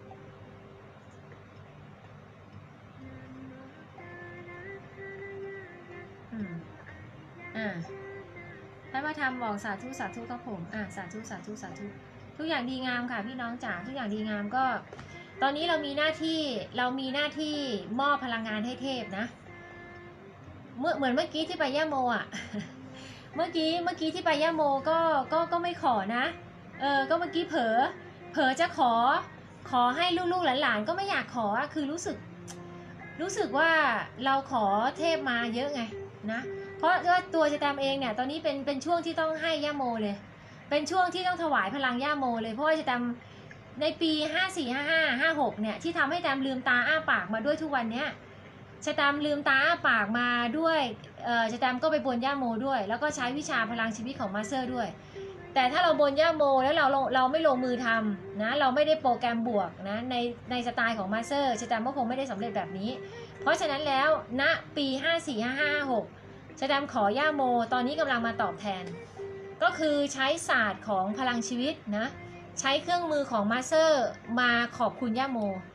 อืมอ่าท่านมาทำบอกสาธุสาธุครับผมอ่าสาธุสาธุสาธุทุกอย่างดีงามค่ะพี่น้องจ๋าทุกอย่างดีงามก็ตอนนี้เรามีหน้าที่เรามีหน้าที่มอบพลังงานให้เทพนะเมื่อเหมือนเมื่อกี้ที่ไปย่าโมอ่ะ เมื่อกี้เมื่อกี้ที่ไปย่าโมก็ก็ก็ไม่ขอนะเออก็เมื่อกี้เผลอเผลอจะขอขอให้ลูกๆหลานๆก็ไม่อยากขอคือรู้สึกรู้สึกว่าเราขอเทพมาเยอะไงนะเพราะว่าตัวจะตามเองเนี่ยตอนนี้เป็นเป็นช่วงที่ต้องให้ย่าโมเลยเป็นช่วงที่ต้องถวายพลังย่าโมเลยเพราะว่าจะตามในปีห้าสี่ ห้าห้า ห้าหกเนี่ยที่ทำให้แตมลืมตาอ้าปากมาด้วยทุกวันเนี้ยชะตามลืมตาอ้าปากมาด้วยเอ่อชะตามก็ไปบนย่าโมด้วยแล้วก็ใช้วิชาพลังชีวิตของมาสเตอร์ด้วยแต่ถ้าเราบนย่าโมแล้วเราเราไม่ลงมือทำนะเราไม่ได้โปรแกรมบวกนะในในสไตล์ของมาสเตอร์ชะตามก็คงไม่ได้สำเร็จแบบนี้เพราะฉะนั้นแล้วณปีห้าสี่ ห้าห้า ห้าหกชะตามขอย่าโมตอนนี้กำลังมาตอบแทนก็คือใช้ศาสตร์ของพลังชีวิตนะใช้เครื่องมือของมาสเตอร์มาขอบคุณย่าโม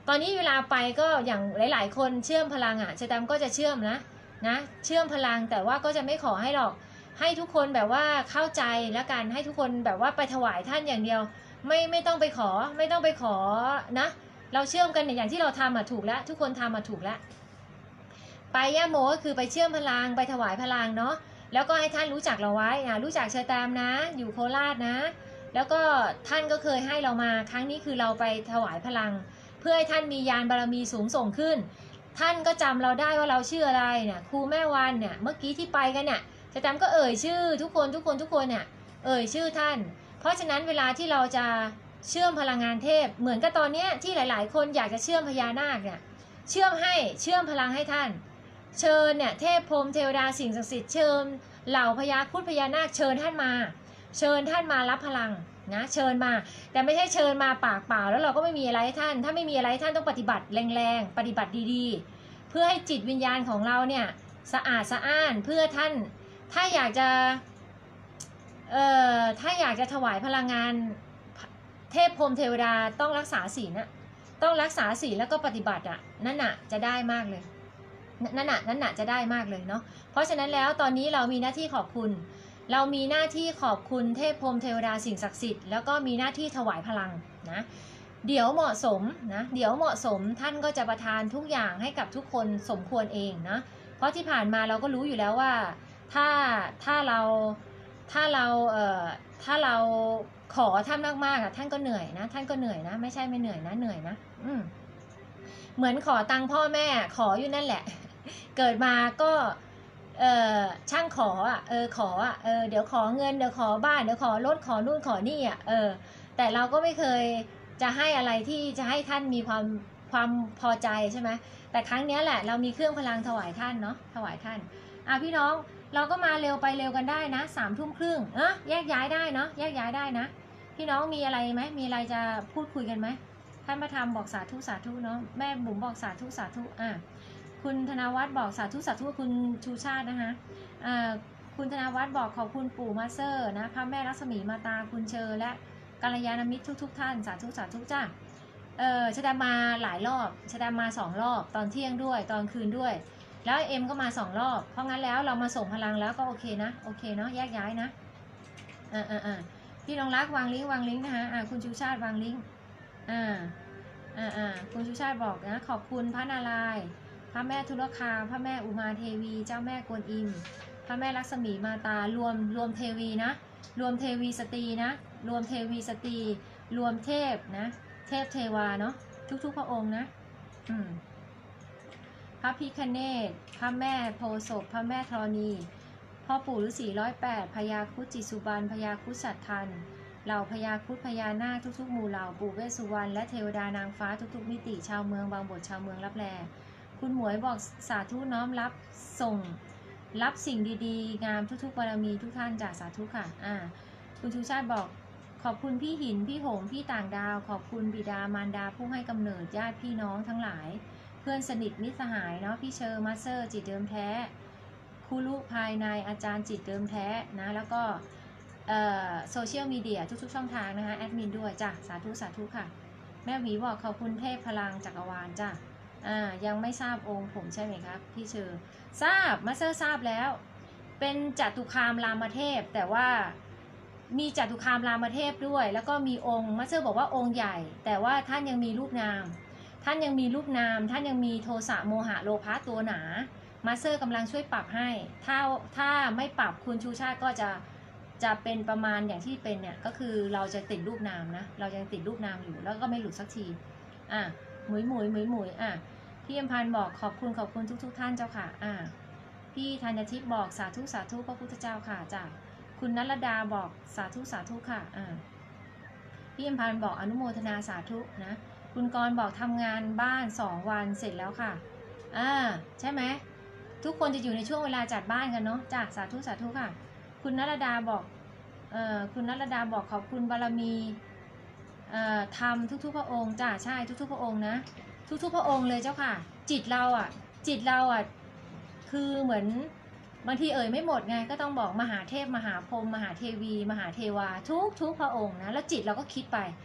ตอนนี้เวลาไปก็อย่างหลาย ๆ คนเชื่อมพลังอ่ะเชอแตมก็จะเชื่อมนะนะเชื่อมพลังแต่ว่าก็จะไม่ขอให้หรอกให้ทุกคนแบบว่าเข้าใจแล้วกันให้ทุกคนแบบว่าไปถวายท่านอย่างเดียวไม่ไม่ต้องไปขอไม่ต้องไปขอนะเราเชื่อมกันอย่างที่เราทำอ่ะถูกแล้วทุกคนทำอ่ะถูกแล้วไปย่าโมก็คือไปเชื่อมพลังไปถวายพลังเนาะแล้วก็ให้ท่านรู้จักเราไว้นะรู้จักเชอแตมนะอยู่โคราชนะแล้วก็ท่านก็เคยให้เรามาครั้งนี้คือเราไปถวายพลังเพื่อให้ท่านมียานบารมีสูงส่งขึ้นท่านก็จำเราได้ว่าเราชื่ออะไรเนี่ยครูแม่วันเนี่ยเมื่อกี้ที่ไปกันเนี่ยเชอแตมก็เอ่ยชื่อทุกคนทุกคนทุกคนเนี่ยเอ่ยชื่อท่านเพราะฉะนั้นเวลาที่เราจะเชื่อมพลังงานเทพเหมือนกับตอนนี้ที่หลายๆคนอยากจะเชื่อมพญานาคเนี่ยเชื่อมให้เชื่อมพลังให้ท่านเชิญเนี่ยเทพพรหมเทวดาสิ่งศักดิ์สิทธิ์เชิญเหล่าพญาครุฑพญานาคเชิญท่านมาเชิญท่านมารับพลังนะเชิญมาแต่ไม่ใช่เชิญมาปากเปล่าแล้วเราก็ไม่มีอะไรให้ท่านถ้าไม่มีอะไรให้ท่านต้องปฏิบัติแรงๆปฏิบัติดีๆเพื่อให้จิตวิญญาณของเราเนี่ยสะอาดสะอ้านเพื่อท่านถ้าอยากจะเอ่อถ้าอยากจะถวายพลังงานเทพพรหมเทวดาต้องรักษาศีลนะต้องรักษาศีลแล้วก็ปฏิบัติอ่ะนั่นน่ะจะได้มากเลยนั่นน่ะนั่นน่ะจะได้มากเลยเนาะเพราะฉะนั้นแล้วตอนนี้เรามีหน้าที่ขอบคุณเรามีหน้าที่ขอบคุณเทพพรหมเทวดาสิ่งศักดิ์สิทธิ์แล้วก็มีหน้าที่ถวายพลังนะเดี๋ยวเหมาะสมนะเดี๋ยวเหมาะสมท่านก็จะประทานทุกอย่างให้กับทุกคนสมควรเองนะเพราะที่ผ่านมาเราก็รู้อยู่แล้วว่าถ้าถ้าเราถ้าเราเอ่อถ้าเราขอท่านมากๆอ่ะท่านก็เหนื่อยนะท่านก็เหนื่อยนะไม่ใช่ไม่เหนื่อยนะเหนื่อยนะอืมเหมือนขอตังค์พ่อแม่ขออยู่นั่นแหละเกิดมาก็เออช่างขออ่ะเออขออ่ะเออเดี๋ยวขอเงินเดี๋ยวขอบ้านเดี๋ยวขอรถขอนู่นขอนี่อ่ะเออแต่เราก็ไม่เคยจะให้อะไรที่จะให้ท่านมีความความพอใจใช่ไหมแต่ครั้งนี้แหละเรามีเครื่องพลังถวายท่านเนาะถวายท่านอ่ะพี่น้องเราก็มาเร็วไปเร็วกันได้นะสามทุ่มครึ่งเออแยกย้ายได้เนาะแยกย้ายได้นะพี่น้องมีอะไรไหมมีอะไรจะพูดคุยกันไหมท่านพระธรรมบอกสาธุสาธุเนาะแม่บุ๋มบอกสาธุสาธุอ่ะคุณธนวัฒน์บอกสาธุสาธุคุณชูชาตินะคะอ่าคุณธนวัฒน์บอกขอบคุณปู่มาสเตอร์นะพระแม่รัศมีมาตาคุณเชอและกัลยาณมิตรทุกๆท่านสาธุสาธุจ้าเออชะดามาหลายรอบชะดามาสองรอบตอนเที่ยงด้วยตอนคืนด้วยแล้วเอ็มก็มาสองรอบเพราะงั้นแล้วเรามาส่งพลังแล้วก็โอเคนะโอเคเนาะแยกย้ายนะอ่าอ่าอ่าพี่น้องรักวางลิงก์วางลิงก์นะคะอ่าคุณชูชาติวางลิงก์อ่าอ่าอ่าคุณชูชาติบอกนะขอบคุณพระนารายณ์พระแม่ทุลคาพระแม่อุมาเทวีเจ้าแม่กวนอิมพระแม่ลักษมีมาตารวมรวมเทวีนะรวมเทวีสตรีนะรวมเทวีสตรีรวมเทพนะเทพเทวาเนาะทุกๆพระองค์นะอืมพระพิฆเนศพระแม่โพธิ์ศพพระแม่ธรณีพ่อปู่ฤาษีร้อยแปดพญาครุฑจิตสุบรรณพญาครุฑสัตทันเหล่าพญาครุฑพญานาคทุกๆหมู่เหล่าปู่เวสสุวรรณและเทวดานางฟ้าทุกๆมิติชาวเมืองบางบทชาวเมืองรับแลคุณหมวยบอกสาธุน้อมรับส่งรับสิ่งดีๆงามทุกๆบารมีทุกท่านจากสาธุค่ะอ่าคุณชูชาติบอกขอบคุณพี่หินพี่หงพี่ต่างดาวขอบคุณบิดามารดาผู้ให้กำเนิดญาติพี่น้องทั้งหลายเพื่อนสนิทมิตรสหายเนาะพี่เชอร์มาสเตอร์จิตเดิมแท้ครูลูกภายในอาจารย์จิตเดิมแท้นะแล้วก็โซเชียลมีเดียทุกๆช่องทางนะคะแอดมินด้วยจ้ะสาธุสาธุค่ะแม่หวีบอกขอบคุณเทพพลังจักรวาลจ้ะอ่ายังไม่ทราบองค์ผมใช่ไหมครับพี่เชอร์ทราบมาสเตอร์ทราบแล้วเป็นจตุคามรามเทพแต่ว่ามีจตุคามรามเทพด้วยแล้วก็มีองค์มาสเตอร์บอกว่าองค์ใหญ่แต่ว่าท่านยังมีรูปนามท่านยังมีรูปนามท่านยังมีโทสะโมหะโลภะตัวหนามาสเตอร์กำลังช่วยปรับให้ถ้าถ้าไม่ปรับคุณชูชาติก็จะจะเป็นประมาณอย่างที่เป็นเนี่ยก็คือเราจะติดรูปนามนะเรายังติดรูปนามอยู่แล้วก็ไม่หลุดสักทีอ่ะหมุยหมุยหมุยหมุยอ่ะพี่อมพันธ์บอกขอบคุณขอบคุณทุกๆท่านเจ้าค่ะอ่ะพี่ธัญทิพย์บอกสาธุสาธุพระพุทธเจ้าค่ะจ้ะคุณนัลดาบอกสาธุสาธุค่ะอ่าพี่อมพันธ์บอกอนุโมทนาสาธุนะคุณกรบอกทำงานบ้านสองวันเสร็จแล้วค่ะอ่าใช่ไหมทุกคนจะอยู่ในช่วงเวลาจัดบ้านกันเนาะจ้ะสาธุสาธุค่ะคุณนัลดาบอกเอ่อคุณนัลดาบอกขอบคุณบารมีเอ่อทำทุกๆพระองค์จ้ะใช่ทุกๆพระองค์นะทุกๆพระองค์เลยเจ้าค่ะจิตเราอ่ะจิตเราอ่ะคือเหมือนบางทีเอ่ยไม่หมดไงก็ต้องบอกมหาเทพมหาพรหมมหาเทวีมหาเทวาทุกทุกพระองค์นะแล้วจิตเราก็คิดไป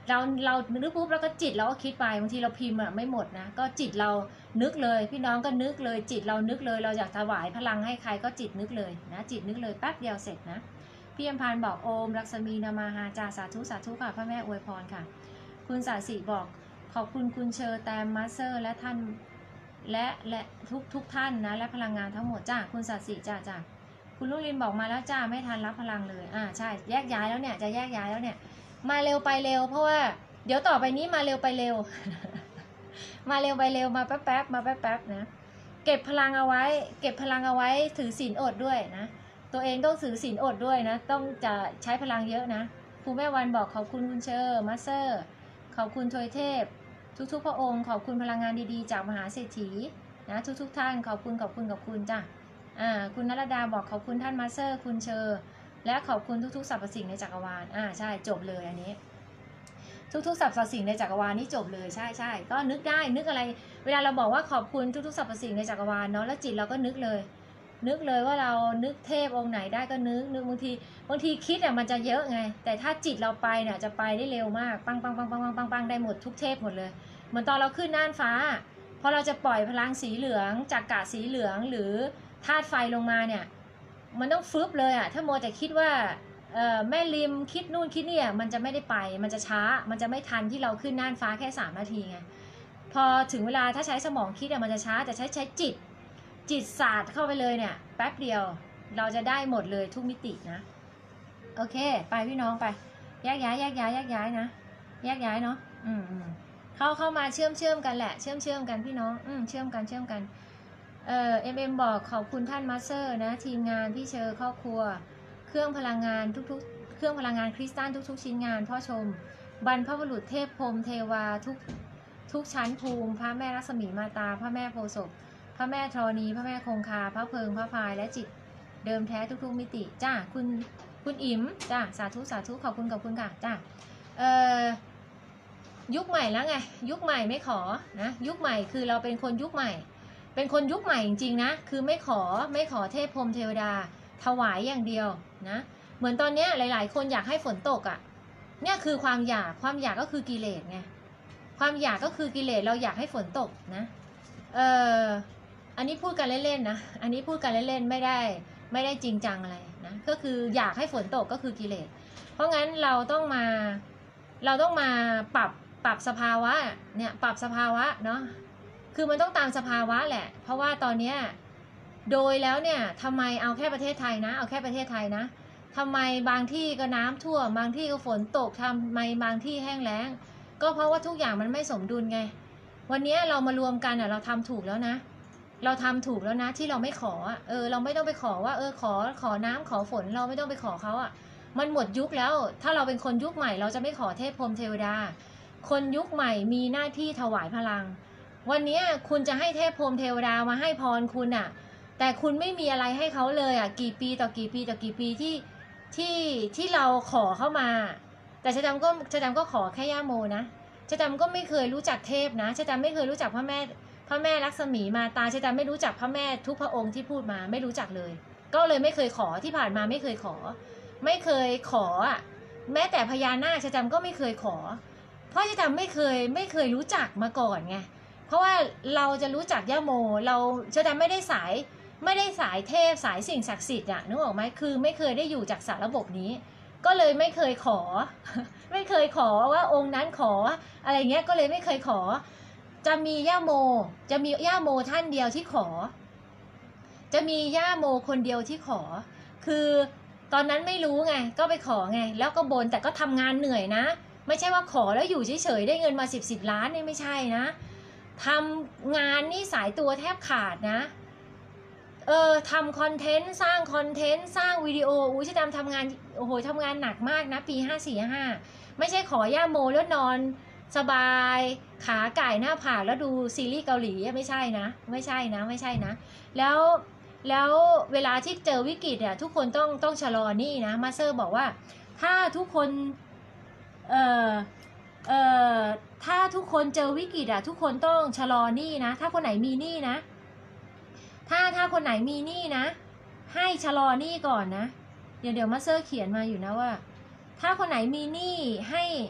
เราเรานึกปุ๊บแล้วก็จิตเราก็คิดไปบางทีเราพิมพ์อะไม่หมดนะก็จิตเรานึกเลยพี่น้องก็นึกเลยจิตเรานึกเลยเราอยากถวายพลังให้ใครก็จิตนึกเลยนะจิตนึกเลยแป๊บเดียวเสร็จนะพี่อมพานบอกโอมลักษมีนามาฮาจาสาธุสาธุค่ะพระแม่อวยพรค่ะคุณสาสิบอกขอบคุณคุณเชอร์แตมมาสเตอร์และท่านและและทุกทุกท่านนะและพลังงานทั้งหมดจ้าคุณสาสิจ้าจ้าคุณลุงลินบอกมาแล้วจ้าไม่ทันรับพลังเลยอ่าใช่แยกย้ายแล้วเนี่ยจะแยกย้ายแล้วเนี่ยมาเร็วไปเร็วเพราะว่าเดี๋ยวต่อไปนี้มาเร็วไปเร็ว มาเร็วไปเร็วมาแป๊บๆมาแป๊บๆนะเก็บพลังเอาไว้เก็บพลังเอาไว้ถือศีลอดด้วยนะตัวเองต้องถือศีลอดด้วยนะต้องจะใช้พลังเยอะนะครูแม่วันบอกขอบคุณคุณเชอร์มาสเตอร์ขอบคุณทวยเทพทุกๆพระองค์ขอบคุณพลังงานดีๆจากมหาเศรษฐีนะทุกๆท่านขอบคุณขอบคุณขอบคุณจ้ะอ่าคุณนรดาบอกขอบคุณท่านมาสเตอร์คุณเชอร์และขอบคุณทุกๆสรรพสิ่งในจักรวาลอ่าใช่จบเลยอันนี้ทุกๆสรรพสิ่งในจักรวาลนี่จบเลยใช่ใช่ก็นึกได้นึกอะไรเวลาเราบอกว่าขอบคุณทุกๆสรรพสิ่งในจักรวาลเนาะแล้วจิตเราก็นึกเลยนึกเลยว่าเรานึกเทพองค์ไหนได้ก็นึกนึกบางทีบางทีคิดอ่ะมันจะเยอะไงแต่ถ้าจิตเราไปเนี่ยจะไปได้เร็วมากปังปังปังปังปังปังปังได้หมดทุกเทพหมดเลยเหมือนตอนเราขึ้นน่านฟ้าพอเราจะปล่อยพลังสีเหลืองจากกะสีเหลืองหรือธาตุไฟลงมาเนี่ยมันต้องฟึบเลยอ่ะถ้าโมแต่คิดว่าเอ่อแม่ริมคิดนู่นคิดนี่มันจะไม่ได้ไปมันจะช้ามันจะไม่ทันที่เราขึ้นน่านฟ้าแค่สามนาทีไงพอถึงเวลาถ้าใช้สมองคิดอะมันจะช้าแต่ใช้ใช้จิตจิตศาสตร์เข้าไปเลยเนี่ยแป๊บเดียวเราจะได้หมดเลยทุกมิตินะโอเคไปพี่น้องไปแยกย้ายแยกย้ายแยกย้ายนะแยกย้ายเนาะอืมอืมเข้าเข้ามาเชื่อมเชื่อมกันแหละเชื่อมเชื่อมกันพี่น้องอืมเชื่อมกันเชื่อมกันเอ่อเอ็มเอ็มบอกขอบคุณท่านมาสเตอร์นะทีมงานพี่เชอร์ครอบครัวเครื่องพลังงานทุกๆเครื่องพลังงานคริสตัลทุกๆชิ้นงานพ่อชมบรรพบุรุษเทพพรหมเทวาทุกทุกชั้นภูมิพระแม่รัศมีมาตาพระแม่โพธิ์ศพพระแม่ธรณีพระแม่คงคาพระเพิงพระพายและจิตเดิมแท้ทุกๆมิติจ้าคุณคุณอิ๋มจ้าสาธุสาธุขอบคุณขอบคุณค่ะจ้าเอ่อยุคใหม่แล้วไงยุคใหม่ไม่ขอนะยุคใหม่คือเราเป็นคนยุคใหม่เป็นคนยุคใหม่จริงๆนะคือไม่ขอไม่ขอเทพพรหมเทวดาถวายอย่างเดียวนะเหมือนตอนนี้หลายๆคนอยากให้ฝนตกอ่ะเนี่ยคือความอยากความอยากก็คือกิเลสไงความอยากก็คือกิเลสเราอยากให้ฝนตกนะเอออันนี้พูดกันเล่นๆนะอันนี้พูดกันเล่นๆไม่ได้ไม่ได้จริงจังอะไรนะก็คืออยากให้ฝนตกก็คือกิเลสเพราะงั้นเราต้องมาเราต้องมาปรับปรับสภาวะเนี่ยปรับสภาวะเนาะคือมันต้องตามสภาวะแหละเพราะว่าตอนเนี้ยโดยแล้วเนี่ยทำไมเอาแค่ประเทศไทยนะเอาแค่ประเทศไทยนะทำไมบางที่ก็น้ำท่วมบางที่ก็ฝนตกทำไมบางที่แห้งแล้งก็เพราะว่าทุกอย่างมันไม่สมดุลไงวันนี้เรามารวมกันอ่ะเราทำถูกแล้วนะเราทำถูกแล้วนะที่เราไม่ขอเออเราไม่ต้องไปขอว่าเออขอขอน้ำขอฝนเราไม่ต้องไปขอเขาอ่ะมันหมดยุคแล้วถ้าเราเป็นคนยุคใหม่เราจะไม่ขอเทพพรหมเทวดาคนยุคใหม่มีหน้าที่ถวายพลังวันนี้คุณจะให้เทพพรหมเทวดามาให้พรคุณอ่ะแต่คุณไม่มีอะไรให้เขาเลยอ่ะกี่ปีต่อกี่ปีต่อกี่ปีที่ที่ที่เราขอเข้ามาแต่ชะจำก็ชะจำก็ขอแค่ย่าโมนะชะจำก็ไม่เคยรู้จักเทพนะชะจำไม่เคยรู้จักพระแม่พระแม่ลักษมีมาตาชะจำไม่รู้จักพระแม่ทุกพระองค์ที่พูดมาไม่รู้จักเลยก็เลยไม่เคยขอที่ผ่านมาไม่เคยขอไม่เคยขออ่ะแม้แต่พญานาคชะจำก็ไม่เคยขอเพราะชะจำไม่เคยไม่เคยรู้จักมาก่อนไงเพราะว่าเราจะรู้จักย่าโมเราชะจำไม่ได้สายไม่ได้สายเทพสายสิ่งศักดิ์สิทธิ์อ่ะนึกออกไหมคือไม่เคยได้อยู่จากสารระบบนี้ก็เลยไม่เคยขอไม่เคยขอว่าองค์นั้นขออะไรเงี้ยก็เลยไม่เคยขอจะมีย่าโมจะมีย่าโมท่านเดียวที่ขอจะมีย่าโมคนเดียวที่ขอคือตอนนั้นไม่รู้ไงก็ไปขอไงแล้วก็บนแต่ก็ทำงานเหนื่อยนะไม่ใช่ว่าขอแล้วอยู่เฉยๆได้เงินมาสิบสิบล้านนี่ไม่ใช่นะทำงานนี่สายตัวแทบขาดนะเออทำคอนเทนต์สร้างคอนเทนต์สร้างวิดีโออุ้ยจะทำทำงานโอ้โหทำงานหนักมากนะปีห้าสี่ห้าไม่ใช่ขอย่าโมแล้วนอนสบายขาไก่หน้าผากแล้วดูซีรีส์เกาหลีไม่ใช่นะไม่ใช่นะไม่ใช่นะแล้วแล้วเวลาที่เจอวิกฤตอ่ะทุกคนต้องต้องชะลอนี่นะมาสเตอร์บอกว่าถ้าทุกคนเอ่อเอ่อถ้าทุกคนเจอวิกฤตอ่ะทุกคนต้องชะลอนี่นะถ้าคนไหนมีหนี้นะถ้าถ้าคนไหนมีหนี้นะให้ชะลอหนี้ก่อนนะเดี๋ยวเดี๋ยวมาสเตอร์เขียนมาอยู่นะว่าถ้าคนไหนมีหนี้ให้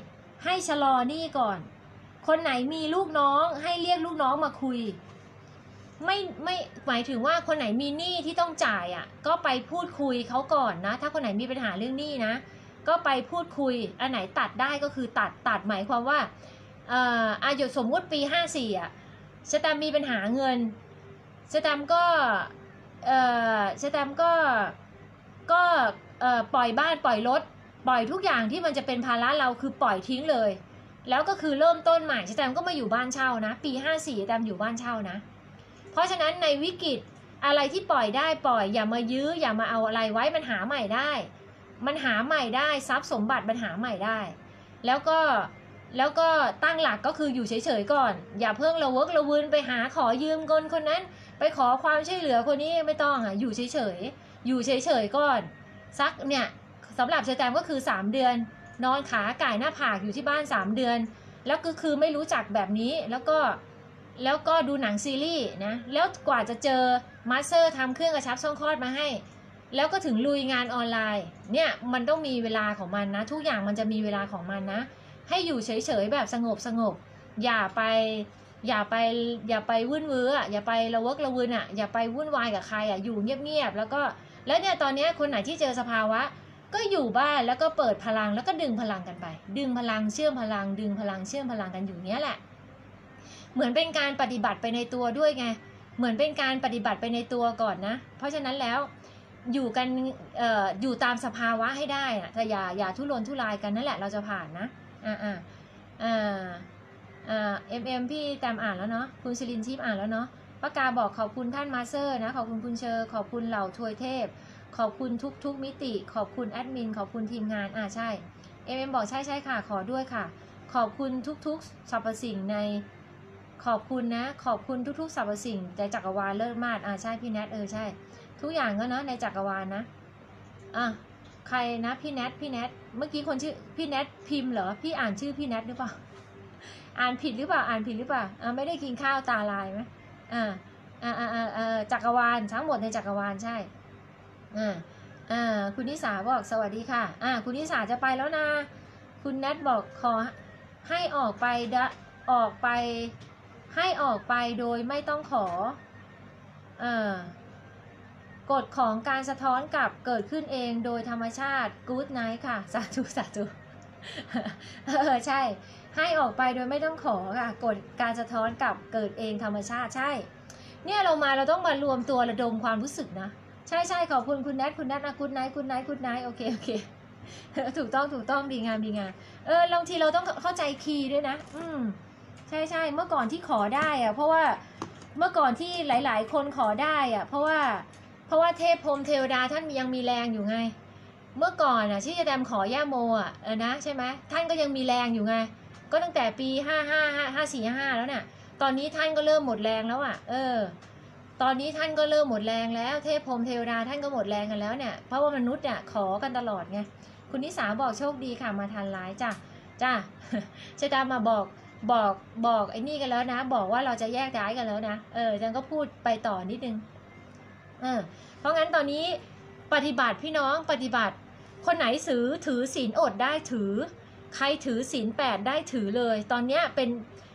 ให้ชะลอหนี้ก่อน คนไหนมีลูกน้องให้เรียกลูกน้องมาคุยไม่ไม่หมายถึงว่าคนไหนมีหนี้ที่ต้องจ่ายอ่ะก็ไปพูดคุยเขาก่อนนะถ้าคนไหนมีปัญหาเรื่องหนี้นะก็ไปพูดคุยอันไหนตัดได้ก็คือตัดตัดหมายความว่าเอ่ออายุสมมุติปีห้าสี่อ่ะสแตมมีปัญหาเงินสแตมก็เอ่อสแตมก็ก็เอ่อปล่อยบ้านปล่อยรถปล่อยทุกอย่างที่มันจะเป็นภาระเราคือปล่อยทิ้งเลยแล้วก็คือเริ่มต้นใหม่สแตมก็มาอยู่บ้านเช่านะปีห้าสี่สแตมอยู่บ้านเช่านะเพราะฉะนั้นในวิกฤตอะไรที่ปล่อยได้ปล่อยอย่ามายื้ออย่ามาเอาอะไรไว้มันหาใหม่ได้มันหาใหม่ได้ทรัพย์สมบัติมันหาใหม่ได้แล้วก็แล้วก็ตั้งหลักก็คืออยู่เฉยๆก่อนอย่าเพิ่งระเวิร์กระวืนไปหาขอยืมเงินคนนั้นไปขอความช่วยเหลือคนนี้ไม่ต้องอ่ะอยู่เฉยๆอยู่เฉยๆก่อนสักเนี่ยสำหรับเชอแตมก็คือสามเดือนนอนขาก่ายหน้าผากอยู่ที่บ้านสามเดือนแล้วก็คือไม่รู้จักแบบนี้แล้วก็แล้วก็ดูหนังซีรีส์นะแล้วกว่าจะเจอมาสเตอร์ทำเครื่องกระชับช่องคลอดมาให้แล้วก็ถึงลุยงานออนไลน์เนี่ยมันต้องมีเวลาของมันนะทุกอย่างมันจะมีเวลาของมันนะให้อยู่เฉยๆแบบสงบสงบอย่าไปอย่าไปอย่าไปวุ่นวืออ่ะอย่าไประเวิร์กระวืนอ่ะอย่าไปวุ่นวายกับใครอ่ะอยู่เงียบๆแล้วก็แล้วเนี่ยตอนนี้คนไหนที่เจอสภาวะก็อยู่บ้านแล้วก็เปิดพลังแล้วก็ดึงพลังกันไปดึงพลังเชื่อมพลังดึงพลังเชื่อมพลังกันอยู่เนี้ยแหละเหมือนเป็นการปฏิบัติไปในตัวด้วยไงเหมือนเป็นการปฏิบัติไปในตัวก่อนนะเพราะฉะนั้นแล้วอยู่กันเอ่ออยู่ตามสภาวะให้ได้นะแต่อย่าอย่าทุรนทุรายกันนั่นแหละเราจะผ่านนะอ่าอ่าอ่าอ่าเอ็มเอ็มพี่แตมอ่านแล้วเนาะคุณศิรินทิพย์อ่านแล้วเนาะป้ากาบอกขอบคุณท่านมาสเตอร์นะขอบคุณคุณเชอร์ขอบคุณเหล่าทวยเทพขอบคุณทุกทุกมิติขอบคุณแอดมินขอบคุณทีมงานอ่าใช่เอ็มเอ็มบอกใช่ใช่ค่ะขอด้วยค่ะขอบคุณทุกๆสรรพสิ่งในขอบคุณนะขอบคุณทุกๆสรรพสิ่งในจักรวาลเลิศมากอ่าใช่พี่แนทเออใช่ทุกอย่างก็เนาะในจักรวาลนะอ่ะใครนะพี่แนทพี่แนทเมื่อกี้คนชื่อพี่แนทพิมพ์เหรอพี่อ่านชื่อพี่แนทหรือเปล่าอ่านผิดหรือเปล่าอ่านผิดหรือเปล่าอ่าไม่ได้กินข้าวตาลายไหมอ่าอ่าอ่าอ่าจักรวาลทั้งหมดในจักรวาลใช่อ่าอ่าคุณนิสาบอกสวัสดีค่ะอ่าคุณนิสาจะไปแล้วนะคุณแนทบอกขอให้ออกไปดะออกไปให้ออกไปโดยไม่ต้องขออ่ากฎของการสะท้อนกลับเกิดขึ้นเองโดยธรรมชาติ Good night ค่ะสาธุสาธุเออใช่ให้ออกไปโดยไม่ต้องขอค่ะกฎการสะท้อนกลับเกิดเองธรรมชาติใช่เนี่ยเรามาเราต้องมารวมตัวระดมความรู้สึกนะใช่ใช่ขอบคุณคุณแนทคุณแนทนะ Good night Good night Good night โอเคโอเคถูกต้องถูกต้องดีงามดีงามเออบางทีเราต้องเข้าใจคีย์ด้วยนะอืมใช่ใช่เมื่อก่อนที่ขอได้อะเพราะว่าเมื่อก่อนที่หลายๆคนขอได้อะเพราะว่าเพราะว่าเทพพรหมเทวดาท่านยังมีแรงอยู่ไงเมื่อก่อนอ่ะที่จะแดมขอย่าโมอ่ะเออนะใช่ไหมท่านก็ยังมีแรงอยู่ไงก็ตั้งแต่ปีห้าห้าห้าสี่ห้าแล้วเนี่ยตอนนี้ท่านก็เริ่มหมดแรงแล้วอ่ะเออตอนนี้ท่านก็เริ่มหมดแรงแล้วเทพพรหมเทวดาท่านก็หมดแรงกันแล้วเนี่ยเพราะว่ามนุษย์เนี่ยขอกันตลอดไงคุณนิสาบอกโชคดีค่ะมาทันไลฟ์จ้ะจ้ะจะตามมาบอกบอกบอกไอ้นี่กันแล้วนะบอกว่าเราจะแยกย้ายกันแล้วนะเออจังก็พูดไปต่อนิดนึงเออเพราะงั้นตอนนี้ปฏิบัติพี่น้องปฏิบัติคนไหนถือถือศีลอดได้ถือใครถือศีลแปดได้ถือเลยตอนนี้เป็น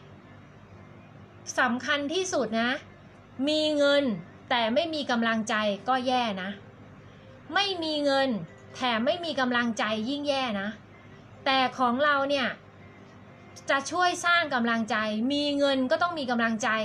สำคัญที่สุดนะมีเงินแต่ไม่มีกำลังใจก็แย่นะไม่มีเงินแถมไม่มีกำลังใจยิ่งแย่นะแต่ของเราเนี่ยจะช่วยสร้างกำลังใจมีเงินก็ต้องมีกำลังใจ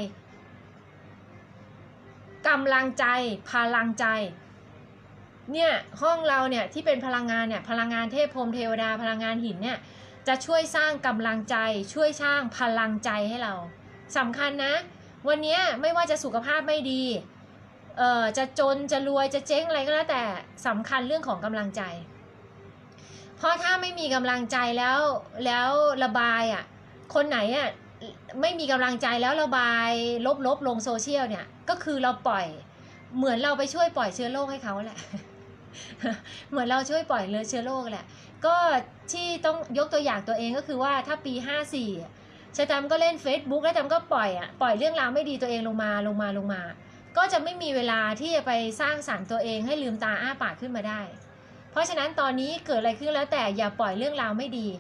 กำลังใจพลังใจเนี่ยห้องเราเนี่ยที่เป็นพลังงานเนี่ยพลังงานเทพพรหมเทวดาพลังงานหินเนี่ยจะช่วยสร้างกำลังใจช่วยสร้างพลังใจให้เราสำคัญนะวันนี้ไม่ว่าจะสุขภาพไม่ดีเอ่อจะจนจะรวยจะเจ๊งอะไรก็แล้วแต่สำคัญเรื่องของกำลังใจเพราะถ้าไม่มีกำลังใจแล้วแล้วระบายอ่ะคนไหนอ่ะไม่มีกำลังใจแล้วระบายลบๆลงโซเชียลเนี่ยก็คือเราปล่อยเหมือนเราไปช่วยปล่อยเชื้อโรคให้เขาแหละ เหมือนเราช่วยปล่อยเชื้อโรคแหละก็ที่ต้องยกตัวอย่างตัวเองก็คือว่าถ้าปีห้าสี่ชะตามก็เล่น Facebook แล้วจำก็ปล่อยอ่ะปล่อยเรื่องราวไม่ดีตัวเองลงมาลงมาลงมาก็จะไม่มีเวลาที่จะไปสร้างสรรค์ตัวเองให้ลืมตาอ้าปากขึ้นมาได้เพราะฉะนั้นตอนนี้เกิดอะไรขึ้นแล้วแต่อย่าปล่อยเรื่องราวไม่ดี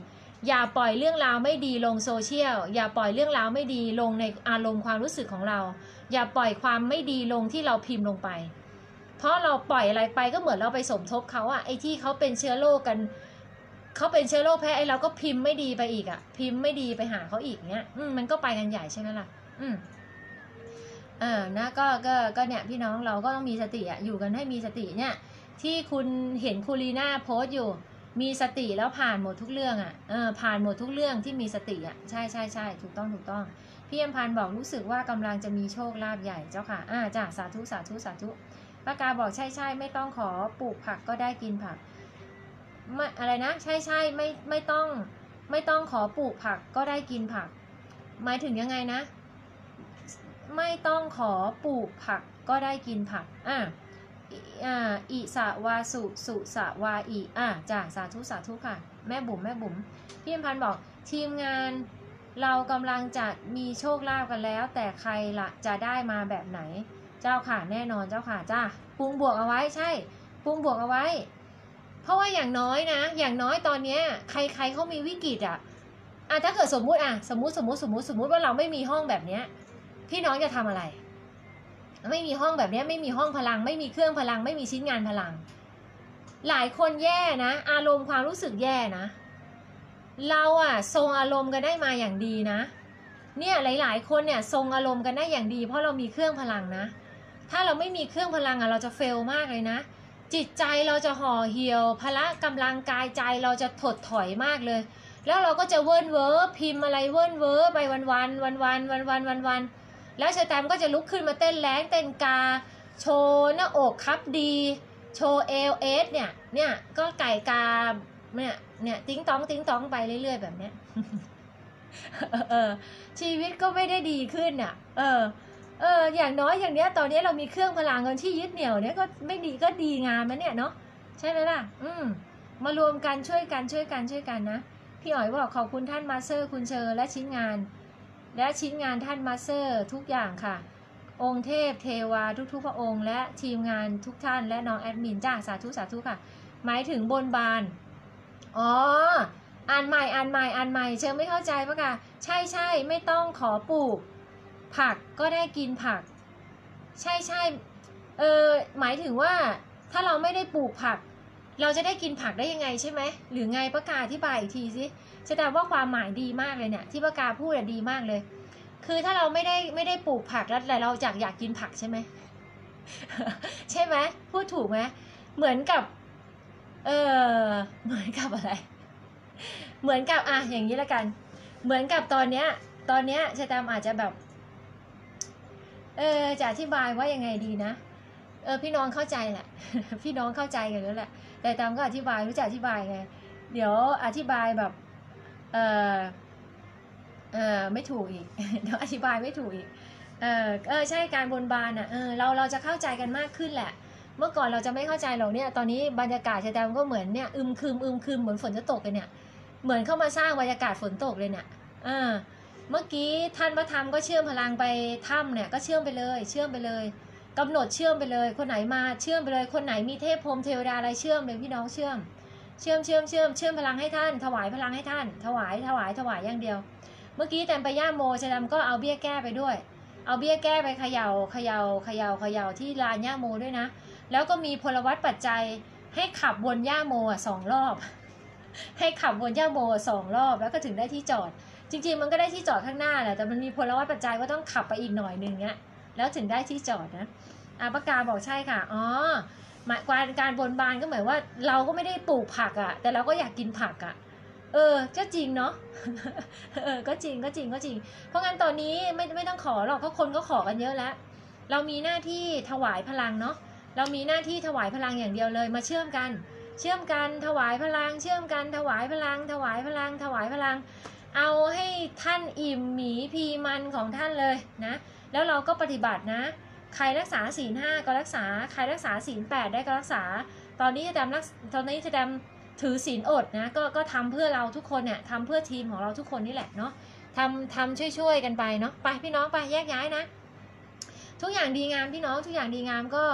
อย่าปล่อยเรื่องราวไม่ดีลงโซเชียลอย่าปล่อยเรื่องราวไม่ดีลงในอารมณ์ความรู้สึกของเราอย่าปล่อยความไม่ดีลงที่เราพิมพ์ลงไปเพราะเราปล่อยอะไรไปก็เหมือนเราไปสมทบเขาอะไอ้ที่เขาเป็นเชื้อโรคกันเขาเป็นเชื้อโรคแพ้ไอ้เราก็พิมพ์ไม่ดีไปอีกอะพิมพ์ไม่ดีไปหาเขาอีกเนี้ยอืมมันก็ไปกันใหญ่ใช่ไหมล่ะอืมเออนะก็ก็ก็เนี่ยพี่น้องเราก็ต้องมีสติอะอยู่กันให้มีสติเนี่ยที่คุณเห็นคูลีน่าโพสต์อยู่มีสติแล้วผ่านหมดทุกเรื่องอะเออผ่านหมดทุกเรื่องที่มีสติอะใช่ใช่ใช่ถูกต้องถูกต้องพี่อำพันธ์บอกรู้สึกว่ากำลังจะมีโชคลาภใหญ่เจ้าค่ะอ่าจ้าสาธุสาธุสาธุป้ากาบอกใช่ใช่ไม่ต้องขอปลูกผักก็ได้กินผักไม่อะไรนะใช่ใช่ไม่ไม่ต้องไม่ต้องขอปลูกผักก็ได้กินผักหมายถึงยังไงนะไม่ต้องขอปลูกผักก็ได้กินผักอ่าอ่าอิสาวาสุสุสาวาอิอ่าจ้าสาธุสาธุค่ะแม่บุ๋มแม่บุ๋มพี่อำพันธ์บอกทีมงานเรากำลังจะมีโชคลาภกันแล้วแต่ใครละจะได้มาแบบไหนเจ้าค่ะแน่นอนเจ้าค่ะจ้าปรุงบวกเอาไว้ใช่ปรุงบวกเอาไว้เพราะว่าอย่างน้อยนะอย่างน้อยตอนเนี้ยใครใครเขามีวิกฤตอ่ะอ่ะถ้าเกิดสมมุติอ่ะสมมุติสมมุติสมมุติสมมุติว่าเราไม่มีห้องแบบเนี้ยพี่น้องจะทำอะไรไม่มีห้องแบบนี้ไม่มีห้องพลังไม่มีเครื่องพลังไม่มีชิ้นงานพลังหลายคนแย่นะอารมณ์ความรู้สึกแย่นะเราอะทรงอารมณ์กันได้มาอย่างดีนะเนี่ยหลายๆคนเนี่ยทรงอารมณ์กันได้อย่างดีเพราะเรามีเครื่องพลังนะถ้าเราไม่มีเครื่องพลังอะเราจะเฟลมากเลยนะจิตใจเราจะห่อเหี่ยวพละกำลังกายใจเราจะถดถอยมากเลยแล้วเราก็จะเวิ้นเว้อพิมพ์อะไรเวิ้นเว้อไปวันวันวันวันวันวันวันวันแล้วเชอแตมก็จะลุกขึ้นมาเต้นแรงเต้นกาโชว์หน้าอกครับดีโชว์เอลเอสเนี่ยเนี่ยก็ไก่กาเนี่ยเนี่ยติ้งต้องติ้งต้องไปเรื่อยๆแบบเนี้ย เออชีวิตก็ไม่ได้ดีขึ้นอ่ะเออเอออย่างน้อยอย่างเนี้ยตอนนี้เรามีเครื่องพลังเงินที่ยึดเหนี่ยวเนี่ยก็ไม่ดีก็ดีงามนะเนี่ยเนาะใช่ไหมล่ะอืมมารวมกันช่วยกันช่วยกันช่วยกันนะพี่อ๋อยบอกขอบคุณท่านมาสเตอร์คุณเชอและชิ้นงานและชิ้นงานท่านมาสเตอร์ทุกอย่างค่ะองค์เทพเทวาทุกๆพระองค์และทีมงานทุกท่านและน้องแอดมินจ้าสาธุสาธุค่ะหมายถึงบนบานอ๋ออ่านใหม่อ่านใหม่อ่านใหม่เชิญไม่เข้าใจปะคะใช่ใช่ไม่ต้องขอปลูกผักก็ได้กินผักใช่ใช่เออหมายถึงว่าถ้าเราไม่ได้ปลูกผักเราจะได้กินผักได้ยังไงใช่ไหมหรือไงปะกาอธิบายอีกทีสิแสดงว่าความหมายดีมากเลยเนี่ยที่ปะกาพูดอะดีมากเลยคือถ้าเราไม่ได้ไม่ได้ปลูกผักแล้วแต่เราอยากอยากกินผักใช่ไหม ใช่ไหมพูดถูกไหมเหมือนกับเออเหมือนกับอะไรเหมือนกับอ่ะอย่างนี้ละกันเหมือนกับตอนเนี้ยตอนเนี้ยชะตามอาจจะแบบเออจะอธิบายว่ายังไงดีนะเออพี่น้องเข้าใจแหละ พี่น้องเข้าใจกันแล้วแหละแต่ตามก็อธิบายรู้จะอธิบายไงเดี๋ยวอธิบายแบบเออเออไม่ถูกอีก เดี๋ยวอธิบายไม่ถูกอีกเออเออใช่การบนบานอ่ะเออเราเราจะเข้าใจกันมากขึ้นแหละเมื่อก่อนเราจะไม่เข้าใจหรอกเนี่ยตอนนี้บรรยากาศชะตามก็เหมือนเนี่ยอึมครึมอึมครึมเหมือนฝนจะตกเลยเนี่ยเหมือนเข้ามาสร้างบรรยากาศฝนตกเลยเนี่ยอ่าเมื่อกี้ท่านพระธรรมก็เชื่อมพลังไปถ้ำเนี่ยก็เชื่อมไปเลยเชื่อมไปเลยกำหนดเชื่อมไปเลยคนไหนมาเชื่อมไปเลยคนไหนมีเทพพรหมเทวดาอะไรเชื่อมเลยพี่น้องเชื่อมเชื่อมเชื่อมเชื่อมเชื่อมพลังให้ท่านถวายพลังให้ท่านถวายถวายถวายอย่างเดียวเมื่อกี้แต่ไปย่าโมชะดำก็เอาเบี้ยแก้ไปด้วยเอาเบี้ยแก้ไปเขย่าเขย่าเขย่าเขย่าที่ลานย่าโมด้วยนะแล้วก็มีพลวัตปัจจัยให้ขับวนย่าโมอ่ะสองรอบให้ขับวนย่าโมสองรอบแล้วก็ถึงได้ที่จอดจริงๆมันก็ได้ที่จอดข้างหน้าแหละแต่มันมีพลวัตปัจจัยว่าต้องขับไปอีกหน่อยนึงเนี้ยแล้วถึงได้ที่จอดนะอาปากาบอกใช่ค่ะอ๋อหมายการการบนบานก็เหมือนว่าเราก็ไม่ได้ปลูกผักอ่ะแต่เราก็อยากกินผักอ่ะเออก็จริงเนาะ เออก็จริงก็จริงก็จริงเพราะงั้นตอนนี้ไม่ไม่ต้องขอหรอกเพราะคนก็ขอกันเยอะแล้วเรามีหน้าที่ถวายพลังเนาะเรามีหน้าที่ถวายพลังอย่างเดียวเลยมาเชื่อมกันเชื่อมกันถวายพลังเชื่อมกันถวายพลังถวายพลังถวายพลังเอาให้ท่านอิ่มหมีพีมันของท่านเลยนะแล้วเราก็ปฏิบัตินะใครรักษาศีลห้าก็รักษาใครรักษาศีลแปดได้ก็รักษาตอนนี้จะดำรักตอนนี้จะดำถือศีลอดนะก็ก็ทำเพื่อเราทุกคนเนี่ยทำเพื่อทีมของเราทุกคนนี่แหละเนาะทำทำช่วยๆกันไปเนาะไปพี่น้องไปแยกย้ายนะทุกอย่างดีงามพี่น้องทุกอย่างดีงามก็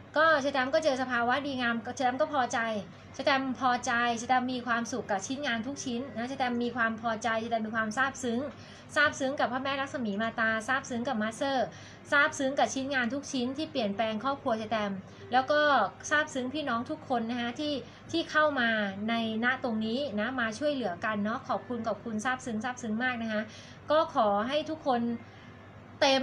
ก็เชอแตมก็เจอสภาวะดีงามเชอแตมก็พอใจเชอแตมพอใจเชอแตมมีความสุขกับชิ้นงานทุกชิ้นนะเชอแตมมีความพอใจเชอแตมมีความซาบซึ้งซาบซึ้งกับพระแม่ลักษมีมาตาซาบซึ้งกับมาสเตอร์ซาบซึ้งกับชิ้นงานทุกชิ้นที่เปลี่ยนแปลงครอบครัวเชอแตมแล้วก็ซาบซึ้งพี่น้องทุกคนนะคะที่ที่เข้ามาในณตรงนี้นะมาช่วยเหลือกันเนาะขอบคุณขอบคุณซาบซึ้งซาบซึ้งมากนะคะก็ขอให้ทุกคนเต็ม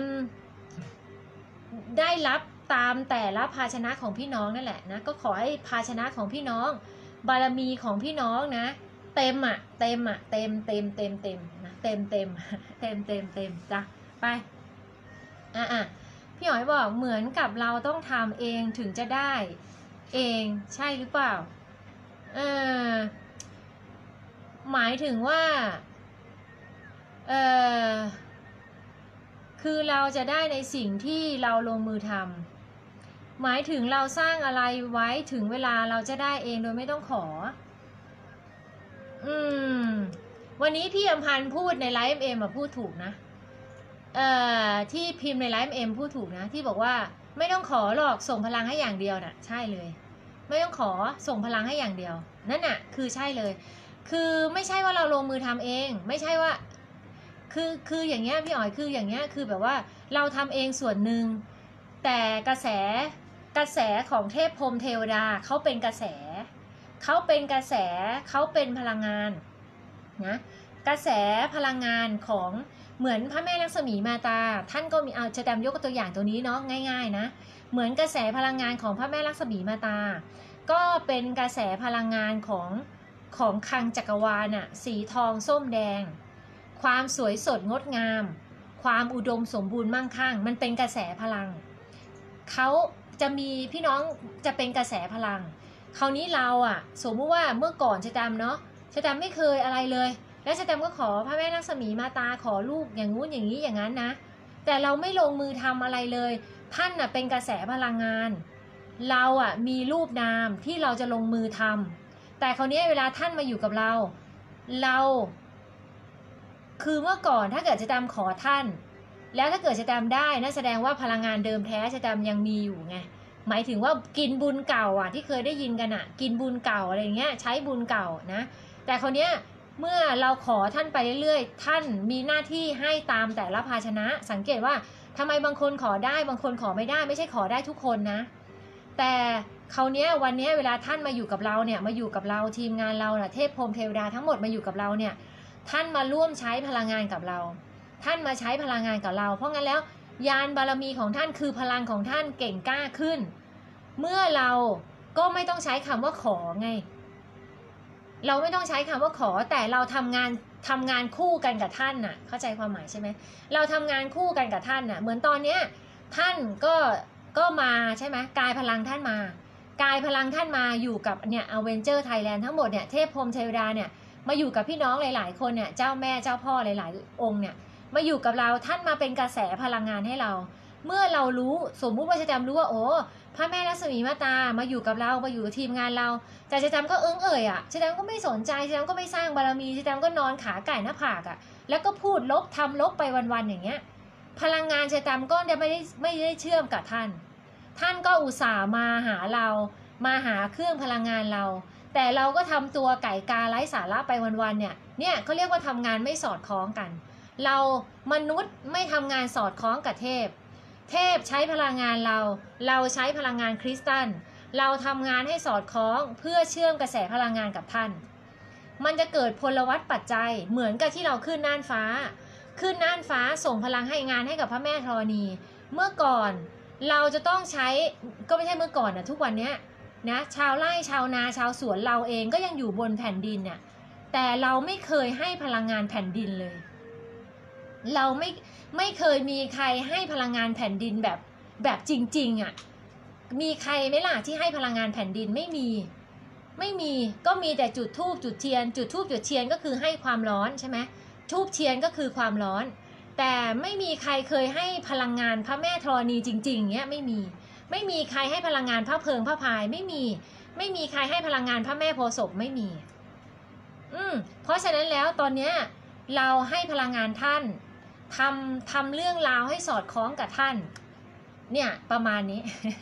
ได้รับตามแต่ละภาชนะของพี่น้องนั่นแหละนะก็ขอให้ภาชนะของพี่น้องบารมีของพี่น้องนะเต็มอ่ะเต็มอ่ะเต็มเต็มเต็มเต็มนะเต็มเต็มเต็มเต็มเต็มจ้ะไปอ่ะอ่ะพี่หอยบอกเหมือนกับเราต้องทำเองถึงจะได้เองใช่หรือเปล่าเออหมายถึงว่าเออคือเราจะได้ในสิ่งที่เราลงมือทำหมายถึงเราสร้างอะไรไว้ถึงเวลาเราจะได้เองโดยไม่ต้องขออืมวันนี้พี่อำพันธ์พูดในไลฟ์เอ็มพูดถูกนะเอ่อที่พิมพ์ในไลฟ์เอ็มพูดถูกนะที่บอกว่าไม่ต้องขอหรอกส่งพลังให้อย่างเดียวน่ะใช่เลยไม่ต้องขอส่งพลังให้อย่างเดียวนั่นน่ะคือใช่เลยคือไม่ใช่ว่าเราลงมือทำเองไม่ใช่ว่าคือคืออย่างเงี้ยพี่อ๋อยคืออย่างเงี้ยคือแบบว่าเราทำเองส่วนหนึ่งแต่กระแสกระแสของเทพพรหมเทวดาเขาเป็นกระแสเขาเป็นกระแสเขาเป็นพลังงานนะกระแสพลังงานของเหมือนพระแม่ลักษมีมาตาท่านก็มีเอาจะแตมยกตัวอย่างตัวนี้เนาะง่ายๆนะเหมือนกระแสพลังงานของพระแม่ลักษมีมาตาก็เป็นกระแสพลังงานของของคลังจักรวาลน่ะสีทองส้มแดงความสวยสดงดงามความอุดมสมบูรณ์มั่งคั่งมันเป็นกระแสพลังเขาจะมีพี่น้องจะเป็นกระแสพลังคราวนี้เราอ่ะสมมติว่าเมื่อก่อนชะตามเนาะชะตามไม่เคยอะไรเลยแล้วชะตามก็ขอพระแม่ลักษมีมาตาขอลูกอย่างงู้นอย่างนี้อย่างนั้นนะแต่เราไม่ลงมือทำอะไรเลยท่านอ่ะเป็นกระแสพลังงานเราอ่ะมีรูปนามที่เราจะลงมือทำแต่คราวนี้เวลาท่านมาอยู่กับเราเราคือเมื่อก่อนถ้าเกิดชะตามขอท่านแล้วถ้าเกิดชะตามได้นั่นแสดงว่าพลังงานเดิมแท้ชะตามยังมีอยู่ไงหมายถึงว่ากินบุญเก่าอ่ะที่เคยได้ยินกันอ่ะกินบุญเก่าอะไรเงี้ยใช้บุญเก่านะแต่คราวเนี้ยเมื่อเราขอท่านไปเรื่อยๆท่านมีหน้าที่ให้ตามแต่ละภาชนะสังเกตว่าทำไมบางคนขอได้บางคนขอไม่ได้ไม่ใช่ขอได้ทุกคนนะแต่คราวเนี้ยวันเนี้ยเวลาท่านมาอยู่กับเราเนี่ยมาอยู่กับเราทีมงานเราน่ะเทพพรหมเทวดาทั้งหมดมาอยู่กับเราเนี่ยท่านมาร่วมใช้พลังงานกับเราท่านมาใช้พลังงานกับเราเพราะงั้นแล้วยานบารมีของท่านคือพลังของท่านเก่งกล้าขึ้นเมื่อเราก็ไม่ต้องใช้คำว่าขอไงเราไม่ต้องใช้คำว่าขอแต่เราทำงานทำงานคู่กันกับท่านน่ะเข้าใจความหมายใช่ไหมเราทำงานคู่กันกับท่านน่ะเหมือนตอนเนี้ยท่านก็ก็มาใช่ไหมกายพลังท่านมากายพลังท่านมาอยู่กับเนี่ยอเวนเจอร์ไทยแลนด์ทั้งหมดเนี่ยเทพพรหมเทวดาเนี่ยมาอยู่กับพี่น้องหลายๆคนเนี่ยเจ้าแม่เจ้าพ่อหลายๆองค์เนี่ยมาอยู่กับเราท่านมาเป็นกระแสพลังงานให้เราเมื่อเรารู้สมมุติว่าจะจำรู้ว่าโอ้พระแม่ลักษมีมาตามาอยู่กับเรามาอยู่กับทีมงานเราแต่จะจำก็เอิงเอ่ยอ่ะจะจำก็ไม่สนใจจะจำก็ไม่สร้างบารมีจะจำก็นอนขาไก่หน้าผากอ่ะแล้วก็พูดลบทำลบไปวันๆอย่างเงี้ยพลังงานจะจำก็จะไม่ได้ไม่ได้เชื่อมกับท่านท่านก็อุตส่าห์มาหาเรามาหาเครื่องพลังงานเราแต่เราก็ทำตัวไก่กาไร้สาระไปวันๆเนี่ยเนี่ยเขาเรียกว่าทำงานไม่สอดคล้องกันเรามนุษย์ไม่ทำงานสอดคล้องกับเทพเทพใช้พลังงานเราเราใช้พลังงานคริสตัลเราทำงานให้สอดคล้องเพื่อเชื่อมกระแสพลังงานกับท่านมันจะเกิดพลวัตปัจจัยเหมือนกับที่เราขึ้นน่านฟ้าขึ้นน่านฟ้าส่งพลังให้งานให้กับพระแม่ธรณีเมื่อก่อนเราจะต้องใช้ก็ไม่ใช่เมื่อก่อนนะทุกวันนี้นะชาวไร่ชาวนาชาวสวนเราเองก็ยังอยู่บนแผ่นดินเนี่ยแต่เราไม่เคยให้พลังงานแผ่นดินเลยเราไม่ไม่เคยมีใครให้พลังงานแผ่นดินแบบแบบจริงๆอ่ะมีใครไหมล่ะที่ให้พลังงานแผ่นดินไม่มีไม่มีก็มีแต่จุดธูปจุดเทียนจุดธูปจุดเทียนก็คือให้ความร้อนใช่ไหมธูปเทียนก็คือความร้อนแต่ไม่มีใครเคยให้พลังงานพระแม่ธรณีจริงๆเงี้ยไม่มีไม่มีใครให้พลังงานพระเพลิงพระพายไม่มีไม่มีใครให้พลังงานพระแม่โพธิ์ศพไม่มีอืมเพราะฉะนั้นแล้วตอนเนี้ยเราให้พลังงานท่านทำทำเรื่องราวให้สอดคล้องกับท่านเนี่ยประมาณนี้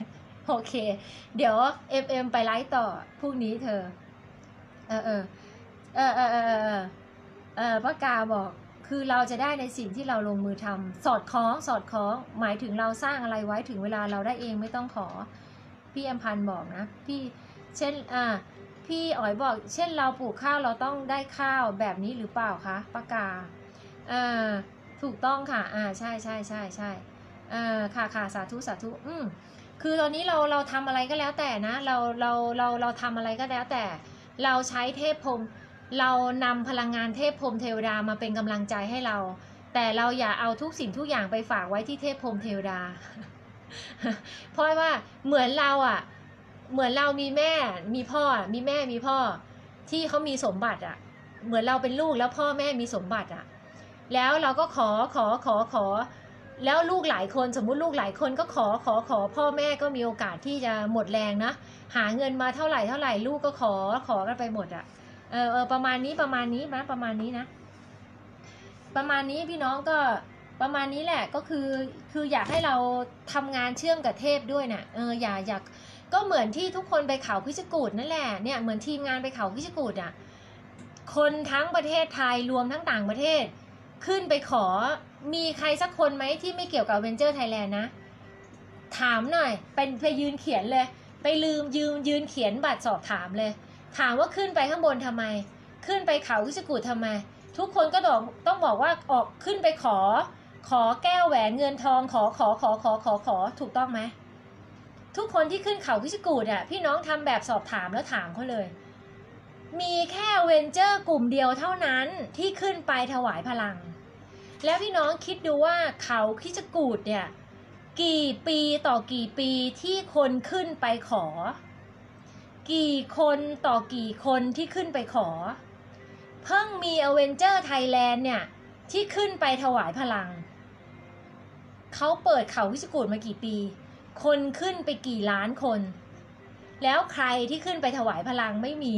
โอเคเดี๋ยวเอ็มเอ็มไปไลฟ์ต่อพรุ่งนี้เธอเออเออเออเออเออเออเออป้ากาบอกคือเราจะได้ในสิ่งที่เราลงมือทำสอดคล้องสอดคล้องหมายถึงเราสร้างอะไรไว้ถึงเวลาเราได้เองไม่ต้องขอพี่อำพันธ์บอกนะพี่เช่นอ่าพี่อ๋อยบอกเช่นเราปลูกข้าวเราต้องได้ข้าวแบบนี้หรือเปล่าคะป้ากาอ่าถูกต้องค่ะอ่าใช่ใช่ใช่ใช่อ่าค่ะค่ะสาธุสาธุอืมคือตอนนี้เราเราทำอะไรก็แล้วแต่นะเราเราเราเราทำอะไรก็แล้วแต่เราใช้เทพพรหมเรานำพลังงานเทพพรหมเทวดามาเป็นกำลังใจให้เราแต่เราอย่าเอาทุกสิ่งทุกอย่างไปฝากไว้ที่เทพพรหมเทวดา เพราะว่าเหมือนเราอ่ะเหมือนเรามีแม่มีพ่อมีแม่มีพ่อที่เขามีสมบัติอ่ะเหมือนเราเป็นลูกแล้วพ่อแม่มีสมบัติอ่ะแล้วเราก็ขอขอขอขอแล้วลูกหลายคนสมมุติลูกหลายคนก็ขอขอขอพ่อแม่ก็มีโอกาสที่จะหมดแรงนะหาเงินมาเท่าไหร่เท่าไหร่ลูกก็ขอขอกันไปหมดอ่ะเออเออประมาณนี้ประมาณนี้นะประมาณนี้นะประมาณนี้พี่น้องก็ประมาณนี้แหละก็คือคืออยากให้เราทำงานเชื่อมกับเทพด้วยนะ่ะเอออย่าอยากก็เหมือนที่ทุกคนไปเขาพิจิกูฏนั่นแหละเนี่ยเหมือนทีมงานไปเขาพิจิกูฏอ่ะคนทั้งประเทศไทยรวมทั้งต่างประเทศขึ้นไปขอมีใครสักคนไหมที่ไม่เกี่ยวกับเวนเจอร์ไทยแลนด์นะถามหน่อยเป็นไปยืนเขียนเลยไปลืมยืมยืนเขียนบัตรสอบถามเลยถามว่าขึ้นไปข้างบนทำไมขึ้นไปเขาพิจิกูฏทำไมทุกคนก็ต้องต้องบอกว่าออกขึ้นไปขอขอแก้วแหวนเงินทองขอขอขอขอขอขอถูกต้องไหมทุกคนที่ขึ้นเขาพิจิกูฏอ่ะพี่น้องทำแบบสอบถามแล้วถามเขาเลยมีแค่เวนเจอร์กลุ่มเดียวเท่านั้นที่ขึ้นไปถวายพลังแล้วพี่น้องคิดดูว่าเขาพิจิกูฏเนี่ยกี่ปีต่อกี่ปีที่คนขึ้นไปขอกี่คนต่อกี่คนที่ขึ้นไปขอเพิ่งมีอเวนเจอร์ไทยแลนด์เนี่ยที่ขึ้นไปถวายพลังเขาเปิดเขาพิจิกูฏมากี่ปีคนขึ้นไปกี่ล้านคนแล้วใครที่ขึ้นไปถวายพลังไม่มี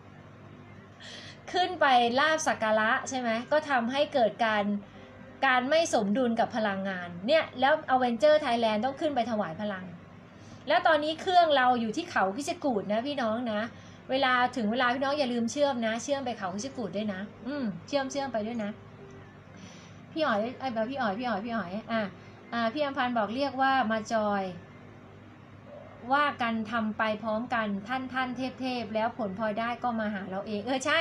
ขึ้นไปลาบสักการะใช่ไหมก็ทำให้เกิดการการไม่สมดุลกับพลังงานเนี่ยแล้วอเวนเจอร์ไทยแลนด์ต้องขึ้นไปถวายพลังแล้วตอนนี้เครื่องเราอยู่ที่เขาพิจิกูฏนะพี่น้องนะเวลาถึงเวลาพี่น้องอย่าลืมเชื่อมนะเชื่อมไปเขาพิจิกูฏด้วยนะอืมเชื่อมเชื่อมไปด้วยนะพี่อ๋อยไอ้แบบพี่อ๋อยพี่อ๋อยพี่อ๋อยอ่ะอ่าพี่อำพันธ์บอกเรียกว่ามาจอยว่ากันทำไปพร้อมกันท่านท่านเทพเทพแล้วผลพลอยได้ก็มาหาเราเองเออใช่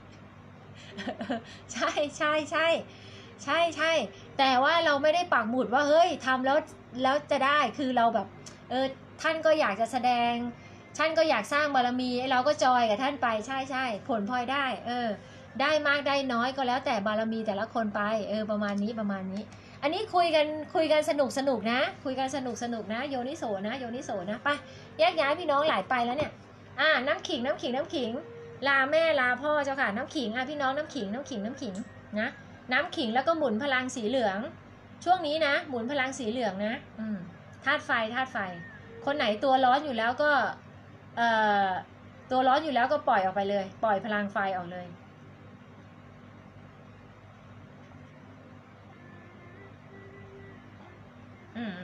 ใช่ใช่ใช่ใช่ใช่แต่ว่าเราไม่ได้ปักหมุดว่าเฮ้ยทำแล้วแล้วจะได้คือเราแบบเออท่านก็อยากจะแสดงท่านก็อยากสร้างบารมีเราก็จอยกับท่านไปใช่ใช่ผลพลอยได้เออได้มากได้น้อยก็แล้วแต่บารมีแต่ละคนไปเออประมาณนี้ประมาณนี้อันนี้คุยกันคุยกันสนุกสนุกนะคุยกันสนุกสนุกนะโยนิโสนะโยนิโสนะไปแยกย้ายพี่น้องหลายไปแล้วเนี่ยอ่าน้ำขิงน้ำขิงน้ำขิงลาแม่ลาพ่อเจ้าค่ะน้ำขิงอ่ะพี่น้องน้ำขิงน้ำขิงน้ำขิงนะน้ำขิงแล้วก็หมุนพลังสีเหลืองช่วงนี้นะหมุนพลังสีเหลืองนะอืมธาตุไฟธาตุไฟคนไหนตัวร้อนอยู่แล้วก็เอ่อตัวร้อนอยู่แล้วก็ปล่อยออกไปเลยปล่อยพลังไฟออกเลยอืม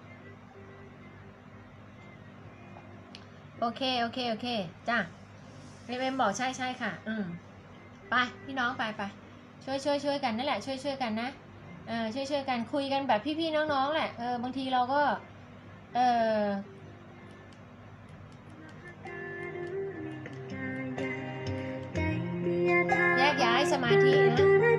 โอเคโอเคโอเคจ้ะเอ็มบอกใช่ใช่ค่ะอืมไปพี่น้องไปไปช่วยช่วยช่วยกันนั่นแหละช่วยช่วยกันนะเออช่วยช่วยกันคุยกันแบบพี่ๆน้องๆแหละเออบางทีเราก็เออแยกย้ายสมาธินะ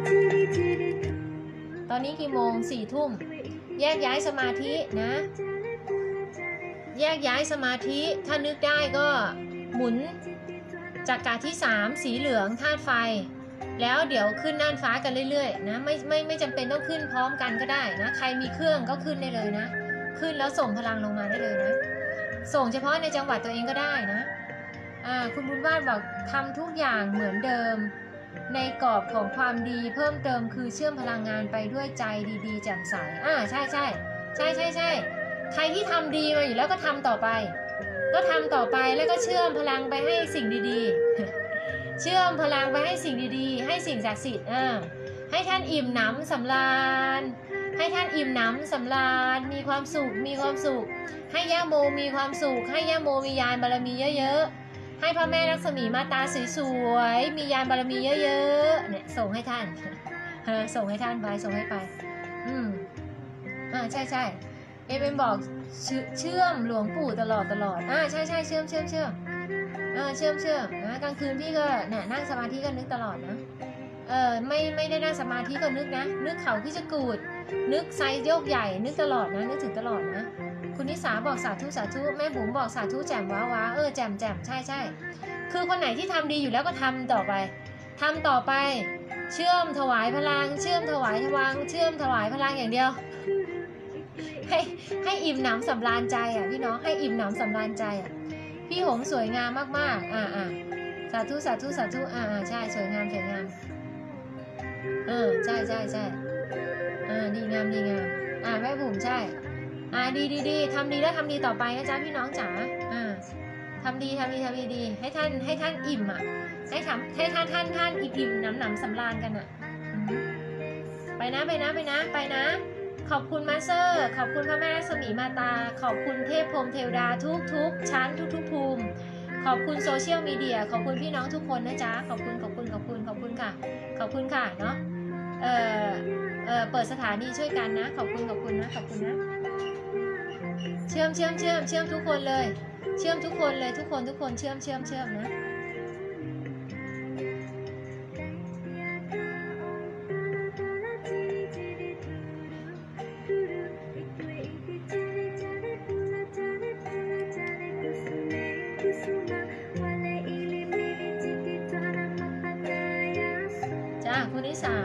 ตอนนี้กี่โมงสี่ทุ่มแยกย้ายสมาธินะแยกย้ายสมาธิถ้านึกได้ก็หมุนจักรที่สามสีเหลืองธาตุไฟแล้วเดี๋ยวขึ้นน่านฟ้ากันเรื่อยๆนะไม่ไม่ไม่จำเป็นต้องขึ้นพร้อมกันก็ได้นะใครมีเครื่องก็ขึ้นได้เลยนะขึ้นแล้วส่งพลังลงมาได้เลยนะส่งเฉพาะในจังหวัดตัวเองก็ได้นะอ่าคุณบุญวาดบอกทำทุกอย่างเหมือนเดิมในกรอบของความดีเพิ่มเติมคือเชื่อมพลังงานไปด้วยใจดีๆแจ่มใสอ่าใช่ใช่ใช่ใช่ใช่ใครที่ทำดีมาอยู่แล้วก็ทำต่อไปก็ทำต่อไปแล้วก็เชื่อมพลังไปให้สิ่งดีๆเชื่อมพลังไปให้สิ่งดีๆให้สิ่งศักดิ์สิทธิ์อ่าให้ท่านอิ่มหนำสำราญให้ท่านอิ่มหนำสำราญมีความสุขมีความสุขให้ย่าโมมีความสุขให้ย่าโมมียานบารมีเยอะๆให้พระแม่ลักษมีมาตาสวยๆมียานบารมีเยอะๆเนี่ยส่งให้ท่านส่งให้ท่านไปส่งให้ไปอืมอ่าใช่ใช่เอเป็นบอกเชื่อมหลวงปู่ตลอดตลอดอ่าใช่ใช่เชื่อมเชื่อมเชื่อมเออเชื่อมเชื่อมนะกลางคืนพี่ก็เนี่ยนั่งสมาธิก็นึกตลอดนะเออไม่ไม่ได้นั่งสมาธิก็นึกนะนึกเขาพิจกูดนึกไซส์โยกใหญ่นึกตลอดนะนึกถึงตลอดนะคุณนิสาบอกสาธุสาธุแม่บุ๋มบอกสาธุแจ่มว้าว้าเออแจ่มแจ่มใช่ใช่คือคนไหนที่ทำดีอยู่แล้วก็ทำต่อไปทำต่อไปเชื่อมถวายพลังเชื่อมถวายพลังเชื่อมถวายพลังอย่างเดียวให้ให้อิ่มหนำสำราญใจอ่ะพี่น้องให้อิ่มหนำสำราญใจอ่ะพี่หงสวยงามมากๆอ่าอ่าสาธุสาธุสาธุอ่าอ่าใช่สวยงามสวยงามเออใช่ใช่ใช่อ่าดีงามดีงามอ่าแม่บุ๋มใช่อ่าดีดีดีทำดีแล้วทำดีต่อไปนะจ๊ะพี่น้องจ๋าอ่าทำดีทำดีทำดีดีให้ท่านให้ท่านอิ่มอ่ะให้ทำให้ท่านท่านท่านอิ่มอิ่มหนำหนำสำราญกันอ่ะไปนะไปนะไปนะไปนะขอบคุณมาสเตอร์ขอบคุณพระแม่ลักษมีมาตาขอบคุณเทพพรหมเทวดาทุกทุกชั้นทุกทุกภูมิขอบคุณโซเชียลมีเดียขอบคุณพี่น้องทุกคนนะจ๊ะขอบคุณขอบคุณขอบคุณขอบคุณค่ะขอบคุณค่ะเนาะเออเออเปิดสถานีช่วยกันนะขอบคุณขอบคุณนะขอบคุณนะเชื่อมเชื่อมเชื่อมเชื่อมทุกคนเลยเชื่อมทุกคนเลยทุกคนทุกคนเชื่อมเชื่อมเชื่อมนะจ้าคุณนิสา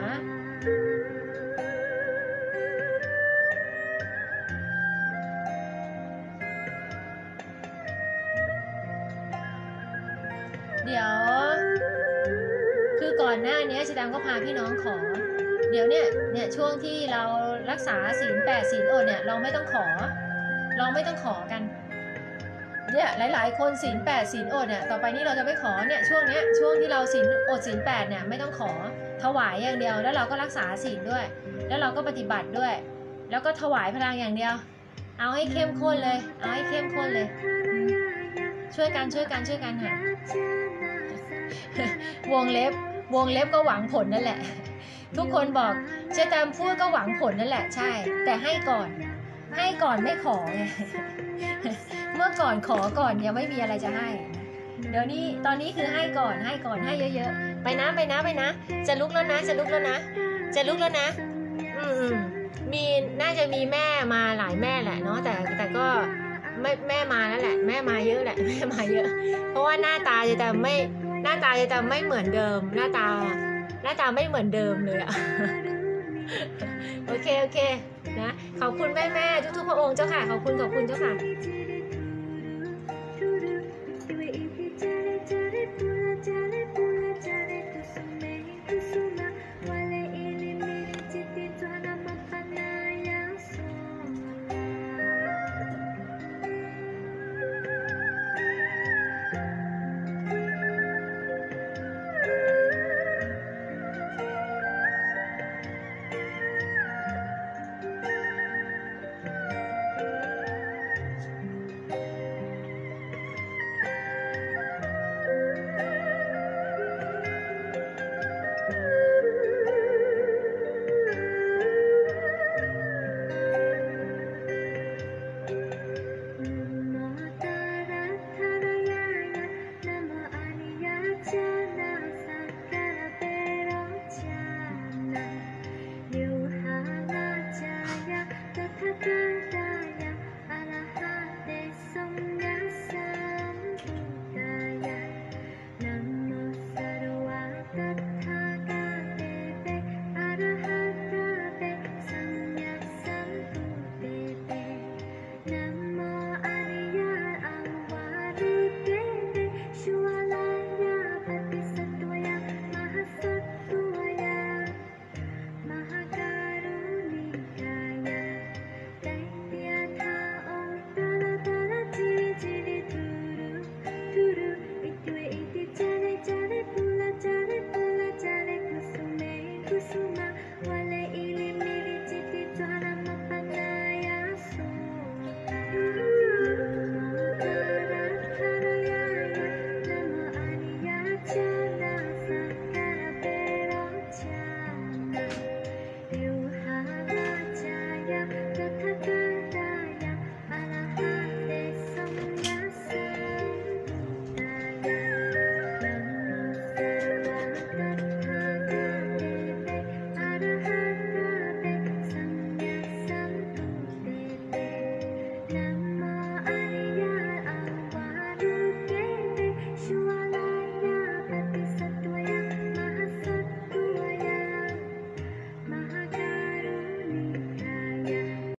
เดี๋ยวคือก่อนหน้านี้ชิดามก็พาพี่น้องขอเดี๋ยวเนี่ยเนี่ยช่วงที่เรารักษาศีลแปดศีลอดเนี่ยเราไม่ต้องขอเราไม่ต้องขอกันเนี่ยหลายๆคนศีลแปดศีลอดเนี่ยต่อไปนี้เราจะไม่ขอเนี่ยช่วงเนี้ยช่วงที่เราศีลอดศีลแปดเนี่ยไม่ต้องขอถวายอย่างเดียวแล้วเราก็รักษาศีลด้วยแล้วเราก็ปฏิบัติด้วยแล้วก็ถวายพลังอย่างเดียวเอาให้เข้มข้นเลยเอาให้เข้มข้นเลยช่วยกันช่วยกันช่วยกันค่ะวงเล็บวงเล็บก็หวังผลนั่นแหละทุกคนบอกเชื่อตามพูดก็หวังผลนั่นแหละใช่แต่ให้ก่อนให้ก่อนไม่ขอไงเมื่อก่อนขอก่อนยังไม่มีอะไรจะให้เดี๋ยวนี้ตอนนี้คือให้ก่อนให้ก่อนให้เยอะๆไปนะไปนะไปนะจะลุกแล้วนะจะลุกแล้วนะจะลุกแล้วนะอืมมีน่าจะมีแม่มาหลายแม่แหละเนาะแต่แต่ก็ไม่แม่มาแล้วแหละแม่มาเยอะแหละแม่มาเยอะเพราะว่าหน้าตาจะแต่ไม่หน้าตาจะแต่ไม่เหมือนเดิมหน้าตาหน้าตาไม่เหมือนเดิมเลยอะโอเคโอเคนะขอบคุณแม่แม่ทุกๆพระองค์เจ้าค่ะขอบคุณขอบคุณเจ้าค่ะ